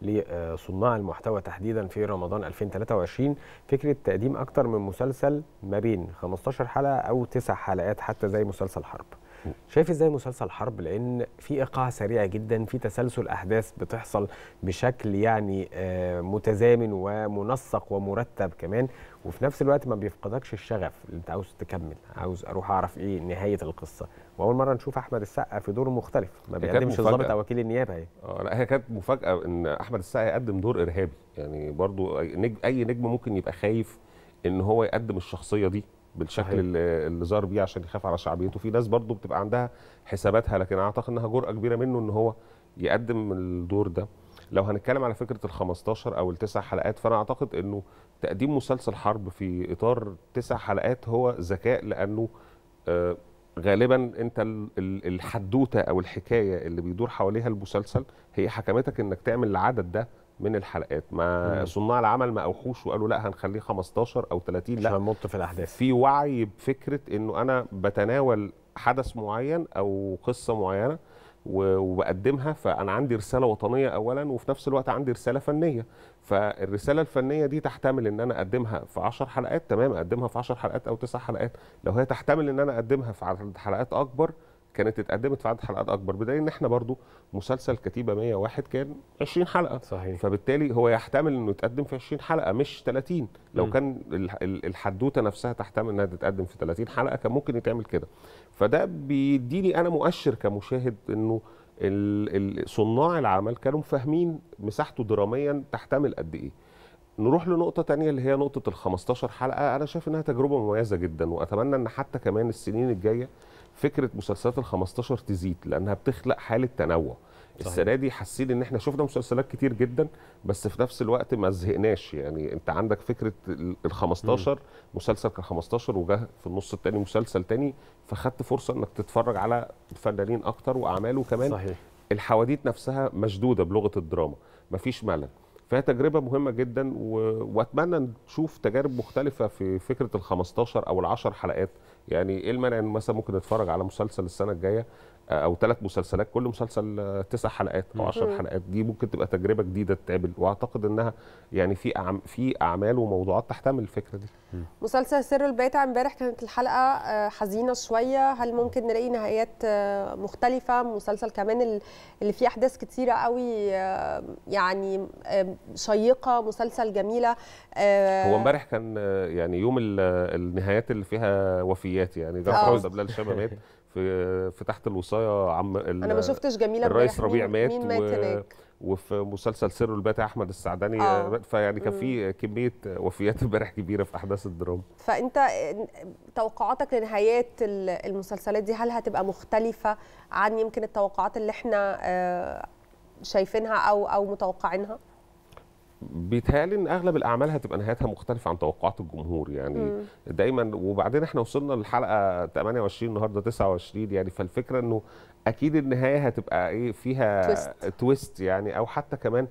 لصناع المحتوى تحديدا في رمضان ألفين وثلاثة وعشرين، فكره تقديم اكتر من مسلسل ما بين خمستاشر حلقه او تسع حلقات حتى زي مسلسل حرب. شايف ازاي مسلسل حرب؟ لان في ايقاع سريع جدا، في تسلسل احداث بتحصل بشكل يعني آه، متزامن ومنسق ومرتب كمان، وفي نفس الوقت ما بيفقدكش الشغف اللي انت عاوز تكمل، عاوز اروح اعرف ايه نهايه القصه. واول مره نشوف احمد السقا في دور مختلف، ما هي كانت بيقدمش مفاجأة. الضابط او وكيل النيابه اهي. اه لا، هي كانت مفاجاه ان احمد السقا يقدم دور ارهابي. يعني برضو أي نجم, اي نجم ممكن يبقى خايف ان هو يقدم الشخصيه دي بالشكل صحيح. اللي اللي ظهر بيه عشان يخاف على شعبيته. في ناس برضو بتبقى عندها حساباتها، لكن اعتقد انها جرأه كبيره منه ان هو يقدم الدور ده. لو هنتكلم على فكره ال خمستاشر او التسع حلقات، فانا اعتقد انه تقديم مسلسل حرب في اطار تسع حلقات هو ذكاء، لانه آه غالبا انت ال- ال- الحدوته او الحكايه اللي بيدور حواليها المسلسل هي حكمتك انك تعمل العدد ده من الحلقات. ما مم. صناع العمل ما اوحوش وقالوا لا هنخليه خمستاشر او تلاتين، مش لا، هنمط في الاحداث. في وعي بفكره انه انا بتناول حدث معين او قصه معينه و- وبقدمها، فانا عندي رساله وطنيه اولا، وفي نفس الوقت عندي رساله فنيه. فالرساله الفنيه دي تحتمل ان انا اقدمها في عشر حلقات، تمام، اقدمها في عشر حلقات او تسع حلقات. لو هي تحتمل ان انا اقدمها في عدد حلقات اكبر كانت اتقدمت في عدد حلقات اكبر، بدليل ان احنا برضو مسلسل كتيبه مية وواحد كان عشرين حلقه. صحيح. فبالتالي هو يحتمل انه يتقدم في عشرين حلقه مش تلاتين. لو مم. كان ال- ال- الحدوته نفسها تحتمل انها تتقدم في تلاتين حلقه كان ممكن يتعمل كده. فده بيديني انا مؤشر كمشاهد انه ال- ال- صناع العمل كانوا فاهمين مساحته دراميا تحتمل قد ايه. نروح لنقطة تانية اللي هي نقطة ال خمستاشر حلقة. أنا شايف إنها تجربة مميزة جدا، وأتمنى إن حتى كمان السنين الجاية فكرة مسلسلات ال خمستاشر تزيد، لأنها بتخلق حالة تنوع. السنة دي حاسين إن إحنا شفنا مسلسلات كتير جدا، بس في نفس الوقت ما زهقناش. يعني أنت عندك فكرة ال خمستاشر مسلسل كان خمستاشر وجه في النص التاني مسلسل تاني، فخدت فرصة إنك تتفرج على فنانين أكتر وأعمال، وكمان صحيح. الحواديت نفسها مشدودة بلغة الدراما، مفيش ملل. فهي تجربة مهمة جدا و... واتمنى نشوف تجارب مختلفة في فكرة ال خمستاشر او ال عشر حلقات. يعني ايه المانع ان مثلا ممكن نتفرج على مسلسل السنة الجاية او ثلاث مسلسلات، كل مسلسل تسع حلقات او عشر حلقات، دي ممكن تبقى تجربه جديده تتعمل، واعتقد انها يعني في أعم في اعمال وموضوعات تحتمل الفكره دي. مسلسل سر البيتع امبارح كانت الحلقه حزينه شويه، هل ممكن نلاقي نهايات مختلفه؟ مسلسل كمان اللي فيه احداث كتيره قوي يعني شيقه، مسلسل جميله. هو امبارح كان يعني يوم النهايات اللي فيها وفيات، يعني جعفر بلال الشابه مات في في تحت الوصايه، عم انا ما شفتش جميله الرئيس ربيع مات، مين مات هناك؟ وفي مسلسل سر البيتع احمد السعداني آه. فيعني كان في كميه وفيات امبارح كبيره في احداث الدراما. فانت توقعاتك لنهايات المسلسلات دي هل هتبقى مختلفه عن يمكن التوقعات اللي احنا شايفينها او او متوقعينها؟ بيتهيألي ان اغلب الاعمال هتبقى نهايتها مختلفه عن توقعات الجمهور يعني. مم. دايما، وبعدين احنا وصلنا للحلقه ثمانية وعشرين النهارده تسعة وعشرين يعني، فالفكره انه اكيد النهايه هتبقى ايه فيها تويست, تويست يعني، او حتى كمان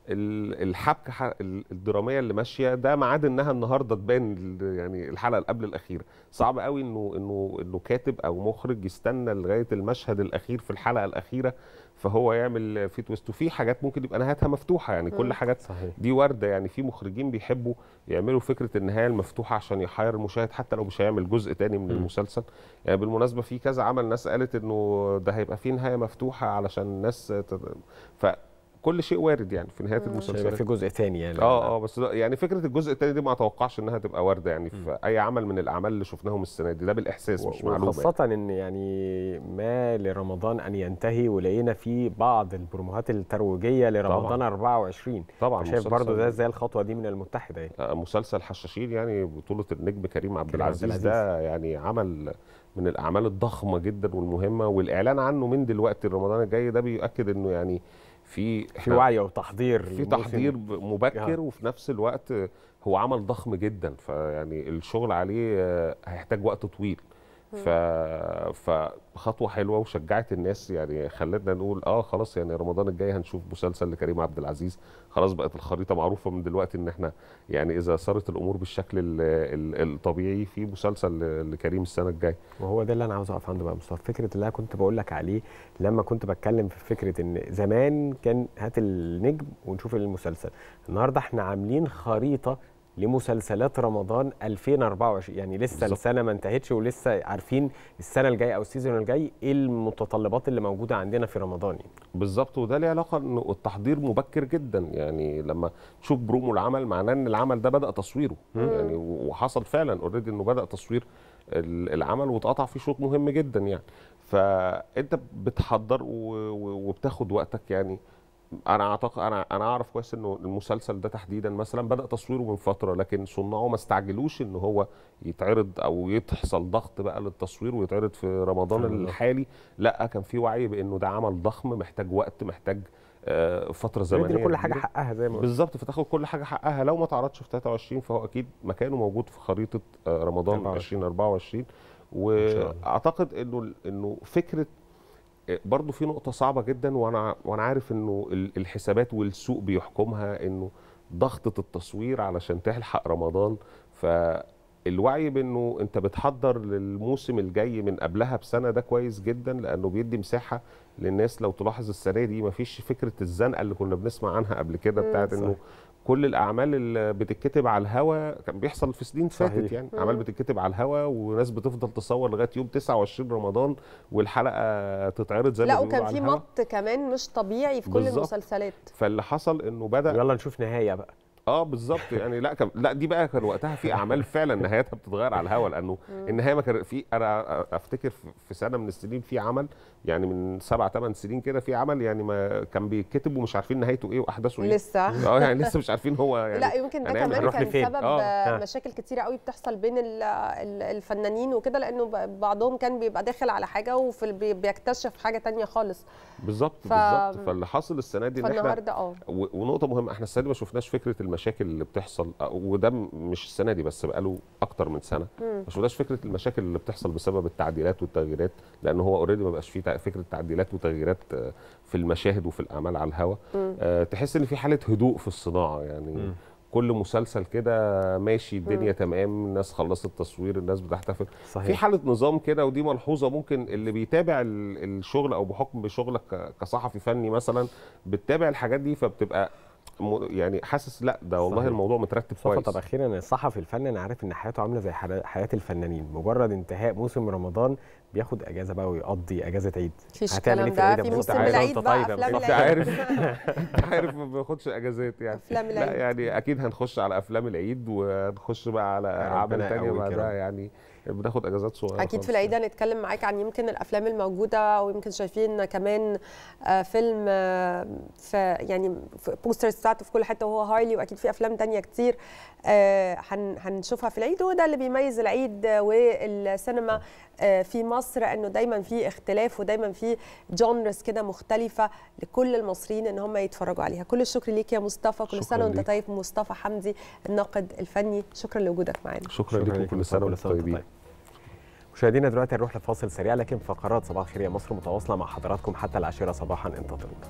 الحبكه الدراميه اللي ماشيه ده ميعاد انها النهارده تبان يعني الحلقه اللي قبل الاخيره. صعب قوي انه انه انه كاتب او مخرج يستنى لغايه المشهد الاخير في الحلقه الاخيره فهو يعمل في تويست، وفي حاجات ممكن يبقى نهايتها مفتوحه يعني. كل حاجات صحيح. دي وارده يعني. في مخرجين بيحبوا يعملوا فكره النهايه المفتوحه عشان يحير المشاهد حتى لو مش هيعمل جزء تاني من م. المسلسل يعني. بالمناسبه في كذا عمل ناس قالت انه ده هيبقى فيه نهايه مفتوحه علشان الناس تد... ف كل شيء وارد يعني في نهايه المسلسل. يبقى في جزء ثاني يعني. اه اه بس يعني فكره الجزء الثاني دي ما اتوقعش انها تبقى وارده يعني في م. اي عمل من الاعمال اللي شفناهم السنه دي، ده بالاحساس مش معلومه. خاصه يعني. ان يعني ما لرمضان ان ينتهي ولقينا في بعض البروموهات الترويجيه لرمضان طبعا. أربعة وعشرين طبعا. شايف برضو ده زي الخطوه دي من المتحده يعني. آه مسلسل حشاشين يعني بطوله النجم كريم عبد العزيز، ده يعني عمل من الاعمال الضخمه جدا والمهمه، والاعلان عنه من دلوقتي رمضان الجاي ده بيؤكد انه يعني في في وعي وتحضير، في تحضير مبكر، وفي نفس الوقت هو عمل ضخم جدا، فيعني الشغل عليه هيحتاج وقت طويل. ف فخطوه حلوه وشجعت الناس يعني، خلتنا نقول اه خلاص يعني رمضان الجاي هنشوف مسلسل لكريم عبد العزيز. خلاص بقت الخريطه معروفه من دلوقتي ان احنا يعني اذا صارت الامور بالشكل ال ال الطبيعي في مسلسل لكريم السنه الجايه. وهو ده اللي انا عاوز اقف عنده بقى مصطفى، فكره اللي انا كنت بقول لك عليه لما كنت بتكلم في فكره ان زمان كان هات النجم ونشوف المسلسل، النهارده احنا عاملين خريطه لمسلسلات رمضان ألفين وأربعة وعشرين يعني لسه بالزبط. السنه ما انتهتش ولسه عارفين السنه الجايه او السيزون الجاي ايه المتطلبات اللي موجوده عندنا في رمضان يعني. بالظبط، وده له علاقه انه التحضير مبكر جدا يعني. لما تشوف برومو العمل معناه ان العمل ده بدا تصويره مم. يعني، وحصل فعلا اوريدي انه بدا تصوير العمل واتقطع فيه شوط مهم جدا يعني. فانت بتحضر وبتاخد وقتك يعني. انا اعتقد انا انا اعرف كويس انه المسلسل ده تحديدا مثلا بدا تصويره من فتره، لكن صناعه ما استعجلوش ان هو يتعرض او يتحصل ضغط بقى للتصوير ويتعرض في رمضان الحالي. لا، كان في وعي بانه ده عمل ضخم محتاج وقت، محتاج فتره زمنيه، كل حاجه حقها زي ما بالظبط، فتاخد كل حاجه حقها. لو ما اتعرضش في ثلاثة وعشرين فهو اكيد مكانه موجود في خريطه رمضان ألفين وأربعة وعشرين. واعتقد انه انه فكره برضو في نقطة صعبة جدا، وانا وانا عارف انه الحسابات والسوق بيحكمها انه ضغطة التصوير علشان تلحق رمضان. فالوعي بانه انت بتحضر للموسم الجاي من قبلها بسنة ده كويس جدا، لانه بيدي مساحة للناس. لو تلاحظ السنة دي مفيش فكرة الزنقة اللي كنا بنسمع عنها قبل كده بتاعت انه كل الاعمال اللي بتتكتب على الهوا، كان بيحصل في سنين فاتت يعني. مم. اعمال بتتكتب على الهوا وناس بتفضل تصور لغايه يوم تسعة وعشرين رمضان والحلقه تتعرض زي ما بيقولوا على الهوا. لا، وكان في مط كمان مش طبيعي في كل المسلسلات. فاللي حصل انه بدا يلا نشوف نهايه بقى. اه بالظبط يعني. لا كان لا دي بقى كان وقتها في اعمال فعلا نهايتها بتتغير على الهوا، لانه النهايه ما كان في. انا افتكر في سنه من السنين في عمل يعني من سبع ثمان سنين كده، في عمل يعني ما كان بيتكتب ومش عارفين نهايته ايه واحداثه ايه لسه. اه يعني لسه مش عارفين هو يعني. لا يمكن ده كمان كان سبب آه. مشاكل كتيره قوي بتحصل بين الفنانين وكده، لانه بعضهم كان بيبقى داخل على حاجه وفي بيكتشف حاجه ثانيه خالص. بالظبط ف... بالظبط. فاللي حاصل السنه دي ان احنا اه ونقطه مهمه، احنا السنه دي ما شفناش فكره المشاكل اللي بتحصل، وده مش السنه دي بس، بقاله اكتر من سنه ما شفناش فكره المشاكل اللي بتحصل بسبب التعديلات والتغييرات، لان هو اوريدي ما بقاش فيه فكره تعديلات وتغييرات في المشاهد وفي الاعمال على الهوا. أه تحس ان في حاله هدوء في الصناعه يعني. مم. كل مسلسل كده ماشي الدنيا م. تمام، الناس خلصت التصوير، الناس بتحتفل. صحيح. في حاله نظام كده، ودي ملحوظه ممكن اللي بيتابع الشغل او بحكم بشغلك كصحفي فني مثلا بتتابع الحاجات دي، فبتبقى يعني حاسس لا ده والله صحيح. الموضوع مترتب كويس. طب اخيرا الصحفي الفني انا عارف ان حياته عامله زي حياه الفنانين، مجرد انتهاء موسم رمضان بياخد اجازه بقى ويقضي اجازه عيد. مفيش الكلام ده في موسم العيد بقى. افلام العيد عارف انت عارف ما بياخدش اجازات يعني. افلام العيد لا يعني اكيد هنخش على افلام العيد ونخش بقى على اعمال ثانيه بعدها يعني بناخد اجازات صغيره. اكيد في العيد هنتكلم معاك عن يمكن الافلام الموجوده، ويمكن شايفين كمان فيلم في يعني بوسترز بتاعته في كل حته وهو هارلي، واكيد في افلام ثانيه كتير هنشوفها في العيد. وده اللي بيميز العيد والسينما في مصر، انه دايما في اختلاف ودايما في جونرز كده مختلفه لكل المصريين ان هم يتفرجوا عليها. كل الشكر ليك يا مصطفى، كل سنه وانت طيب. مصطفى حمدي الناقد الفني، شكرا لوجودك معانا. شكرا لكم، كل سنه وانتم طيبين. مشاهدينا دلوقتي هنروح لفاصل سريع، لكن فقرات صباح الخير يا مصر متواصله مع حضراتكم حتى العاشره صباحا، انتظرونا.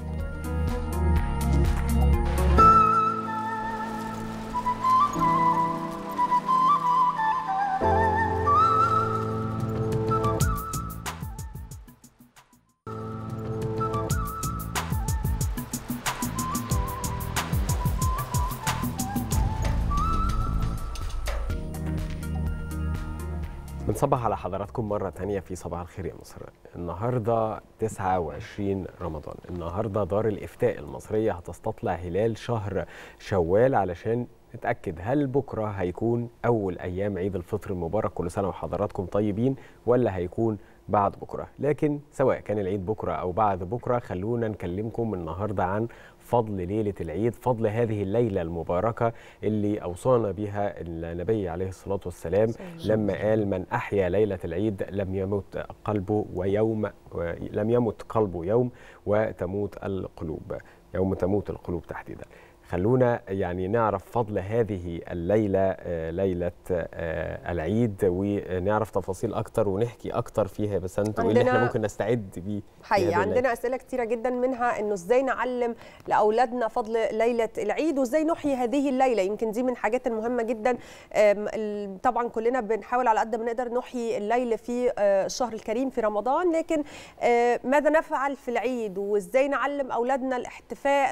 بنصبح على حضراتكم مرة تانية في صباح الخير يا مصر. النهاردة تسعة وعشرين رمضان، النهاردة دار الإفتاء المصرية هتستطلع هلال شهر شوال علشان نتأكد هل بكرة هيكون أول أيام عيد الفطر المبارك، كل سنة وحضراتكم طيبين، ولا هيكون بعد بكرة. لكن سواء كان العيد بكرة أو بعد بكرة، خلونا نكلمكم النهاردة عن فضل ليلة العيد، فضل هذه الليلة المباركة اللي أوصانا بها النبي عليه الصلاة والسلام لما قال: من أحيا ليلة العيد لم يمت قلبه ويوم لم يمت قلبه يوم وتموت القلوب، يوم تموت القلوب تحديدا. خلونا يعني نعرف فضل هذه الليلة، ليلة العيد، ونعرف تفاصيل أكتر ونحكي أكتر فيها. بس أنت وإيه اللي احنا ممكن نستعد بيه؟ حقيقي عندنا أسئلة كتيرة جدا، منها إنه إزاي نعلم لأولادنا فضل ليلة العيد وإزاي نحيي هذه الليلة. يمكن دي من الحاجات المهمة جدا. طبعا كلنا بنحاول على قد ما نقدر نحيي الليل في الشهر الكريم في رمضان، لكن ماذا نفعل في العيد وإزاي نعلم أولادنا الاحتفاء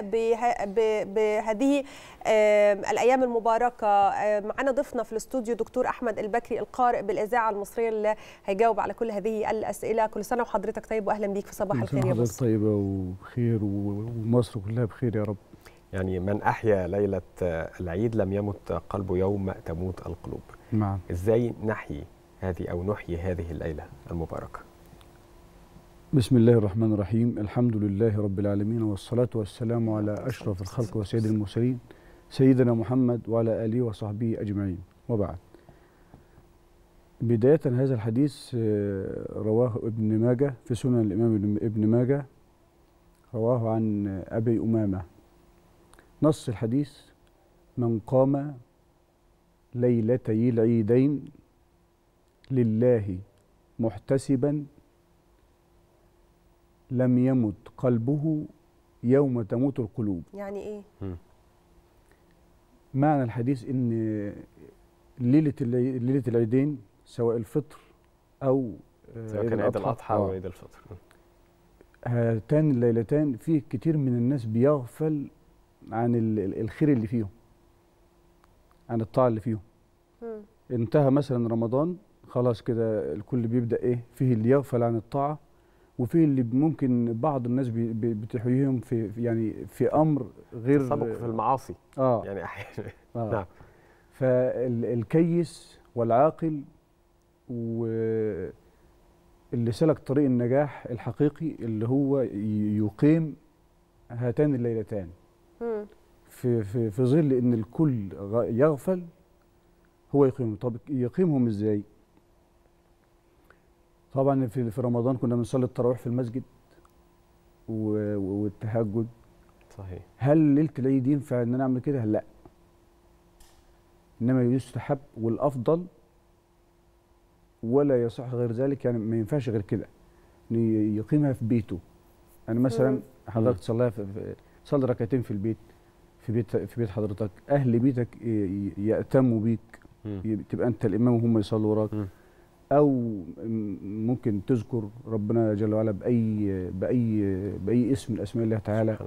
به هذه الأيام المباركة؟ معنا ضيفنا في الاستوديو دكتور أحمد البكري القارئ بالإذاعة المصرية اللي هيجاوب على كل هذه الأسئلة. كل سنة وحضرتك طيب وأهلا بيك في صباح الخير يا مصر. حضرتك طيبة وبخير ومصر كلها بخير يا رب. يعني من أحيا ليلة العيد لم يمت قلبه يوم تموت القلوب. نعم. إزاي نحيي هذه أو نحيي هذه الليلة المباركة؟ بسم الله الرحمن الرحيم، الحمد لله رب العالمين، والصلاة والسلام على أشرف الخلق وسيد المرسلين سيدنا محمد وعلى آله وصحبه أجمعين، وبعد. بداية هذا الحديث رواه ابن ماجه في سنن الإمام ابن ماجه، رواه عن أبي أمامة. نص الحديث: من قام ليلتي العيدين لله محتسبا لم يمت قلبه يوم تموت القلوب. يعني ايه؟ معنى الحديث ان ليله ليله العيدين سواء الفطر او سواء كان عيد الاضحى او عيد الفطر، هاتان الليلتان في كتير من الناس بيغفل عن الخير اللي فيهم، عن الطاعه اللي فيهم. م. انتهى مثلا رمضان، خلاص كده الكل بيبدا ايه فيه اللي يغفل عن الطاعه، وفي اللي ممكن بعض الناس بتحييهم في يعني في امر غير تسابق في المعاصي. اه يعني احيانا آه. نعم. فالكيس والعاقل واللي سلك طريق النجاح الحقيقي اللي هو يقيم هاتان الليلتان في في في ظل ان الكل يغفل، هو يقيمهم. طب يقيمهم ازاي؟ طبعا في في رمضان كنا بنصلي التراويح في المسجد والتهجد. صحيح. هل ليله العيد ينفع ان انا اعمل كده؟ لا، انما يستحب والافضل ولا يصح غير ذلك، يعني ما ينفعش غير كده، يقيمها في بيته. يعني مثلا حضرتك تصليها في تصلي ركعتين في البيت في بيت في بيت حضرتك، اهل بيتك يأتموا بيك، تبقى انت الامام وهم يصلوا وراك، او ممكن تذكر ربنا جل وعلا باي باي باي اسم من اسماء الله تعالى،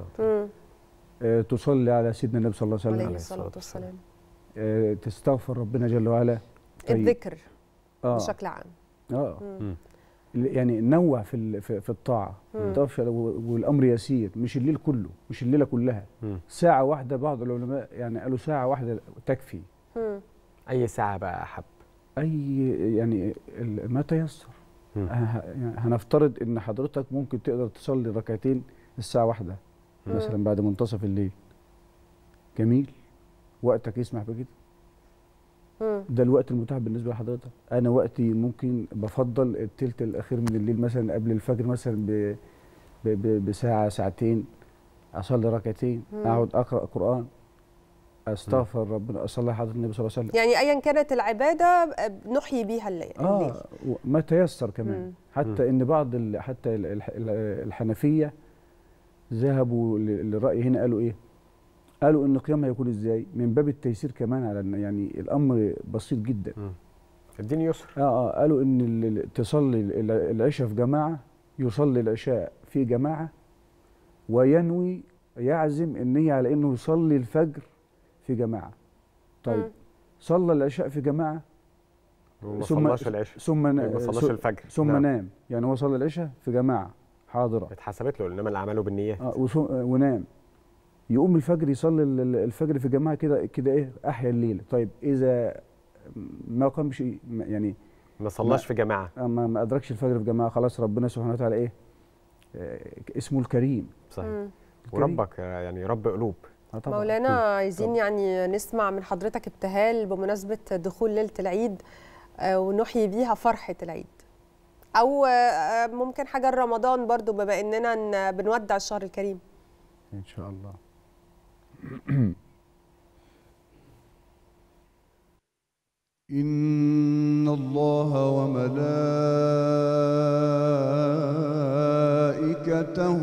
آه تصلي على سيدنا النبي صلى الله عليه وسلم عليه الصلاه والسلام، آه تستغفر ربنا جل وعلا، الذكر آه بشكل عام. اه مم. يعني نوع في في الطاعه، والامر يسير، مش الليل كله، مش الليله كلها. مم. ساعه واحده، بعض العلماء يعني قالوا ساعه واحده تكفي. مم. اي ساعه بقى احب؟ اي يعني ما تيسر. يعني هنفترض ان حضرتك ممكن تقدر تصلي ركعتين الساعه واحده مثلا بعد منتصف الليل، جميل، وقتك يسمح بكده، ده الوقت المتاح بالنسبه لحضرتك. انا وقتي ممكن بفضل الثلث الاخير من الليل مثلا قبل الفجر مثلا ب... ب... ب... بساعه ساعتين، اصلي ركعتين، اقعد اقرا قران، استغفر مم. ربنا، اصلي حضره النبي صلى الله عليه وسلم. يعني ايا كانت العباده نحيي بيها الليل. اه ما تيسر كمان. مم. حتى مم. ان بعض ال... حتى الحنفيه ذهبوا للراي هنا، قالوا ايه؟ قالوا ان القيام هيكون ازاي؟ من باب التيسير كمان، على ان يعني الامر بسيط جدا. الدين يسر. اه اه قالوا ان تصلي العشاء في جماعه، يصلي العشاء في جماعه، وينوي يعزم النيه على انه يصلي الفجر في جماعه. طيب مم. صلى العشاء في جماعه وما صلاش العشاء، ثم ما صلاش الفجر، ثم نام. نام، يعني هو صلى العشاء في جماعه حاضره، اتحسبت له، انما الاعمال بالنيات. اه ونام، يقوم الفجر يصلي الفجر في جماعه، كده كده ايه، احيا الليل. طيب اذا ما قامش يعني ما صلاش في جماعه، ما, ما ادركش الفجر في جماعه، خلاص ربنا سبحانه وتعالى ايه، آه اسمه الكريم. صحيح. الكريم. وربك يعني رب قلوب. مولانا عايزين يعني نسمع من حضرتك ابتهال بمناسبه دخول ليله العيد، آه ونحيي بيها فرحه العيد، او آه ممكن حاجه رمضان برضو بما اننا بنودع الشهر الكريم ان شاء الله. إن الله وملائكته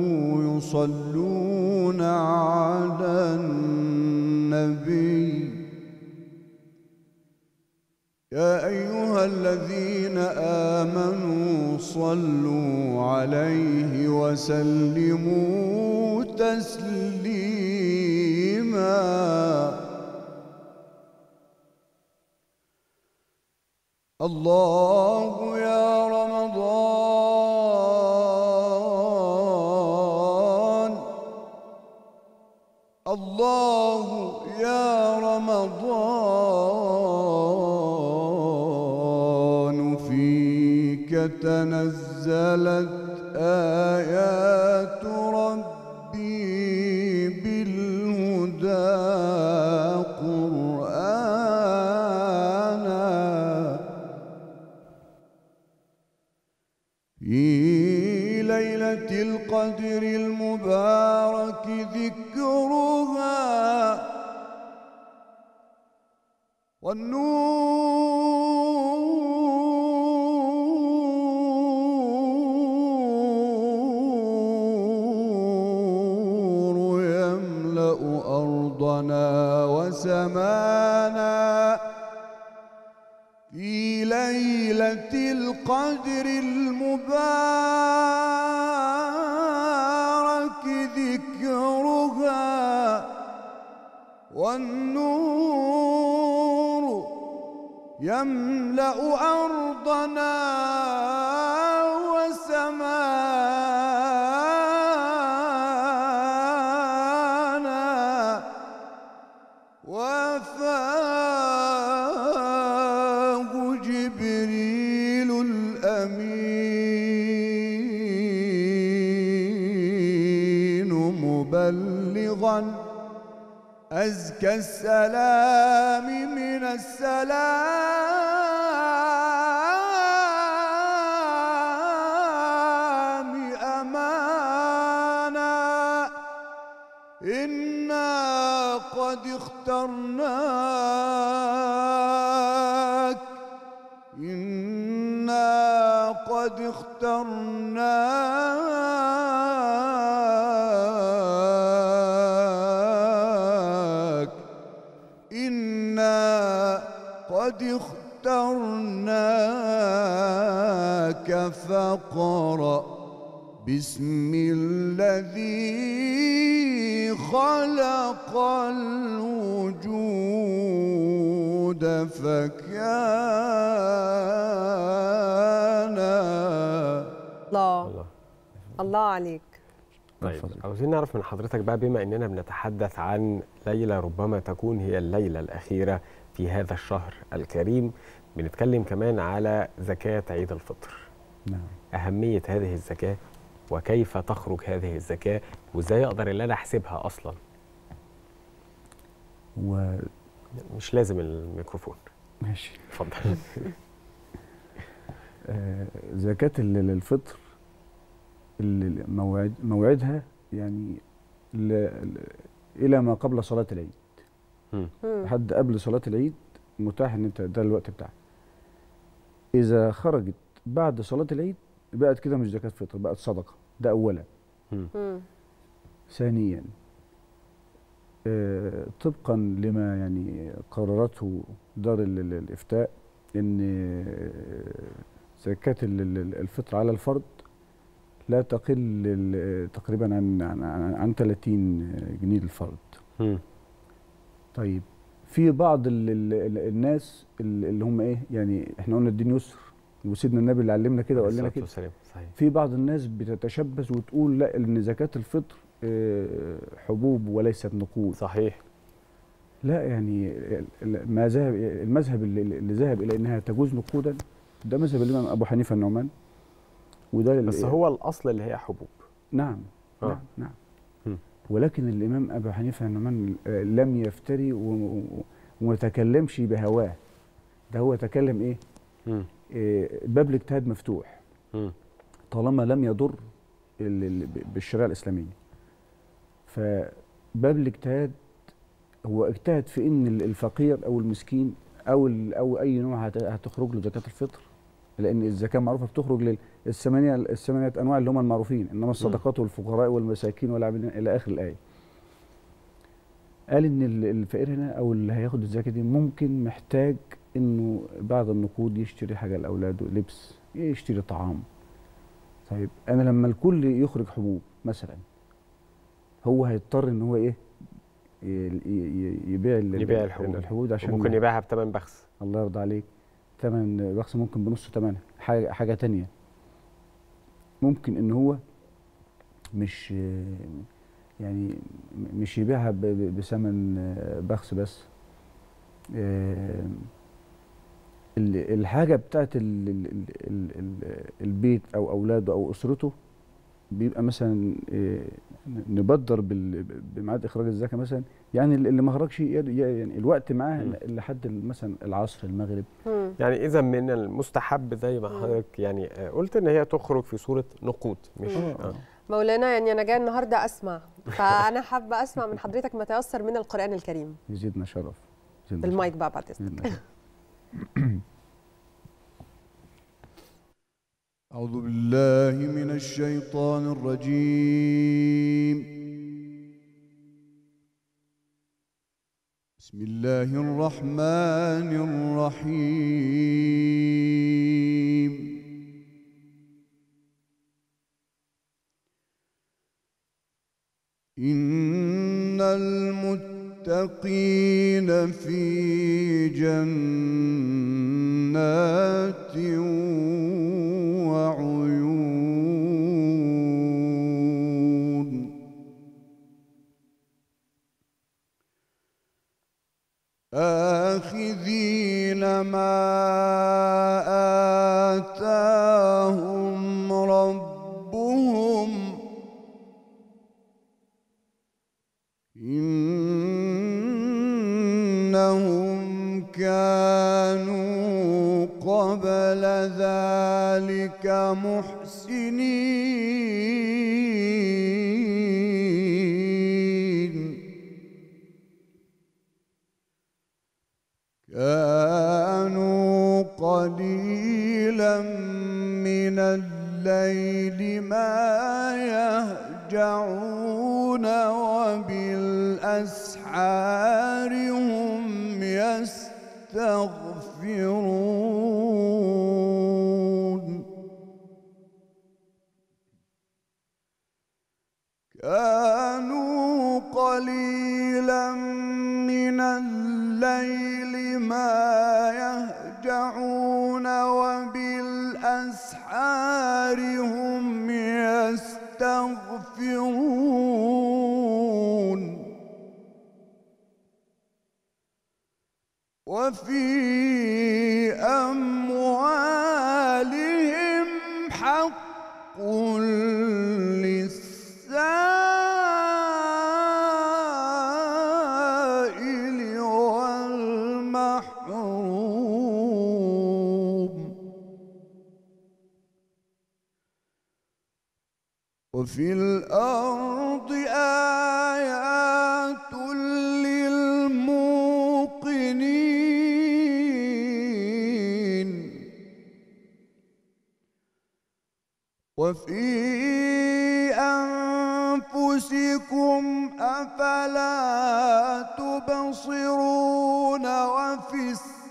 يصلون على النبي يا أيها الذين آمنوا صلوا عليه وسلموا تسليما. الله يا رمضان، الله يا رمضان، فيك تنزلت آيات ربي بالهدى قرآنا، في ليلة القدر المبارك ذكرها، والنور يملأ أرضنا وسمانا، في ليلة القدر المبارك ذكرها، والنور يملأ أرضنا وسمانا، وفاه جبريل الأمين مبلغا أزكى السلام من السلام أمانا، إنا قد اخترناك، إنا قد اخترناك قد اخترناك فاقرأ باسم الذي خلق الوجود فكان. الله الله عليك. طيب عاوزين نعرف من حضرتك بقى، بما اننا بنتحدث عن ليله ربما تكون هي الليله الاخيره في هذا الشهر الكريم، بنتكلم كمان على زكاه عيد الفطر. نعم. اهميه هذه الزكاه وكيف تخرج هذه الزكاه وازاي اقدر ان انا احسبها اصلا؟ و... مش لازم الميكروفون. ماشي اتفضل. آه زكاه الفطر موعد موعدها يعني ل... الى ما قبل صلاه العيد. لحد قبل صلاه العيد متاح ان انت ده الوقت بتاعك. اذا خرجت بعد صلاه العيد بقت كده مش زكاه فطر، بقت صدقه. ده اولا. مم. ثانيا آه طبقا لما يعني قررته دار الافتاء ان زكاه الفطر على الفرد لا تقل تقريبا عن عن عن ثلاثين جنيه للفرد. م. طيب في بعض ال ال الناس اللي هم ايه، يعني احنا قلنا الدين يسر وسيدنا النبي اللي علمنا كده وقال لنا كده. في بعض الناس بتتشبث وتقول لا ان زكاه الفطر حبوب وليست نقود. صحيح. لا يعني ما ذهب المذهب اللي, اللي ذهب الى انها تجوز نقودا ده مذهب الامام ابو حنيفه النعمان، وده بس هو الاصل اللي هي حبوب. نعم آه. نعم نعم م. ولكن الامام ابو حنيفه النعمان لم يفتري وما تكلمش بهواه، ده هو تكلم ايه؟ م. إيه باب الاجتهاد مفتوح م. طالما لم يضر بالشريعه الاسلاميه. فباب الاجتهاد هو اجتهد في ان الفقير او المسكين او او اي نوع هتخرج له زكاه الفطر، لان الزكاه معروفه بتخرج للثمانيه الثمانيه انواع اللي هم المعروفين، انما الصدقات والفقراء والمساكين والعاملين الى اخر الايه. قال ان الفقير هنا او اللي هياخد الزكاه دي ممكن محتاج انه بعض النقود يشتري حاجه لاولاده، لبس، يشتري طعام. طيب انا لما الكل يخرج حبوب مثلا، هو هيضطر ان هو ايه؟ يبيع يبيع الحبوب الحبوب عشان ممكن يبيعها بثمن بخس. الله يرضى عليك. ثمن بخس ممكن بنص ثمنها. حاجه حاجه ثانيه ممكن ان هو مش يعني مش يبيعها بثمن بخس بس. الحاجه بتاعت البيت او اولاده او اسرته بيبقى مثلا نبدر بميعاد اخراج الزكاه مثلا، يعني اللي ما خرجش يعني الوقت معاه لحد مثلا العصر المغرب. يعني اذا من المستحب زي ما حضرتك يعني قلت ان هي تخرج في صوره نقود مش آه. مولانا يعني انا جايه النهارده اسمع، فانا حابه اسمع من حضرتك ما تيسر من القران الكريم. يزيدنا شرف. بالمايك بقى بعد اذنك. أعوذ بالله من الشيطان الرجيم. بسم الله الرحمن الرحيم. إن المتقين في جنات وعيون آخذين ما آتاهم ربهم إنهم كانوا قبل ذلك محسنين كانوا قليلا من الليل ما يهجعون وبالأسحار هم يستغفرون يستغفرون كانوا قليلا من الليل ما يهجعون وبالأسحار هم يستغفرون وفي أموالهم حق للسائل والمحروم وفي الأرض آيات للموقنين وفي أنفسكم أفلا تبصرون وفي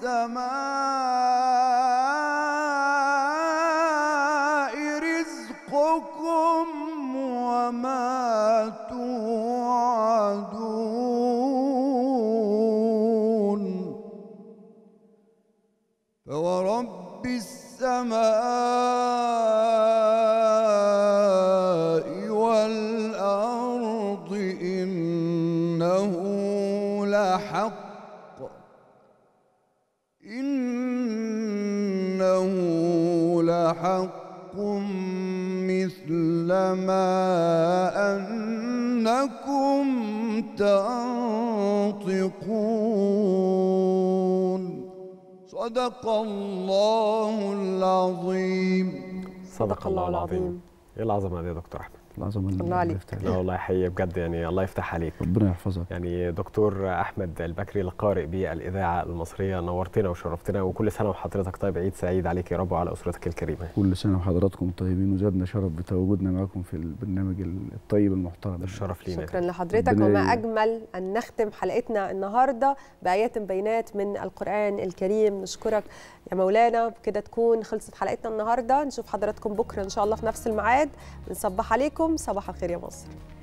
السماء رزقكم وما توعدون فورب السماء والأرض إنه لحق إنه لحق مثل ما أنكم تنطقون صدق الله العظيم. صدق الله العظيم. ايه العظمه دي يا دكتور احمد؟ العظمه الله عليك. لا والله حقيقي بجد، يعني الله يفتح عليك، ربنا يحفظك. يعني دكتور احمد البكري القارئ بالاذاعه المصريه، نورتنا وشرفتنا، وكل سنه وحضرتك طيب، عيد سعيد عليك يا رب وعلى اسرتك الكريمه. كل سنه وحضراتكم طيبين، وزادنا شرف بتواجدنا معكم في البرنامج الطيب المحترم. الشرف لينا. شكرا لحضرتك، وما اجمل ان نختم حلقتنا النهارده بايات بينات من القران الكريم. نشكرك يا مولانا. بكده تكون خلصت حلقتنا النهارده، نشوف حضراتكم بكره ان شاء الله في نفس الميعاد. بنصبح عليكم، صباح الخير يا مصر.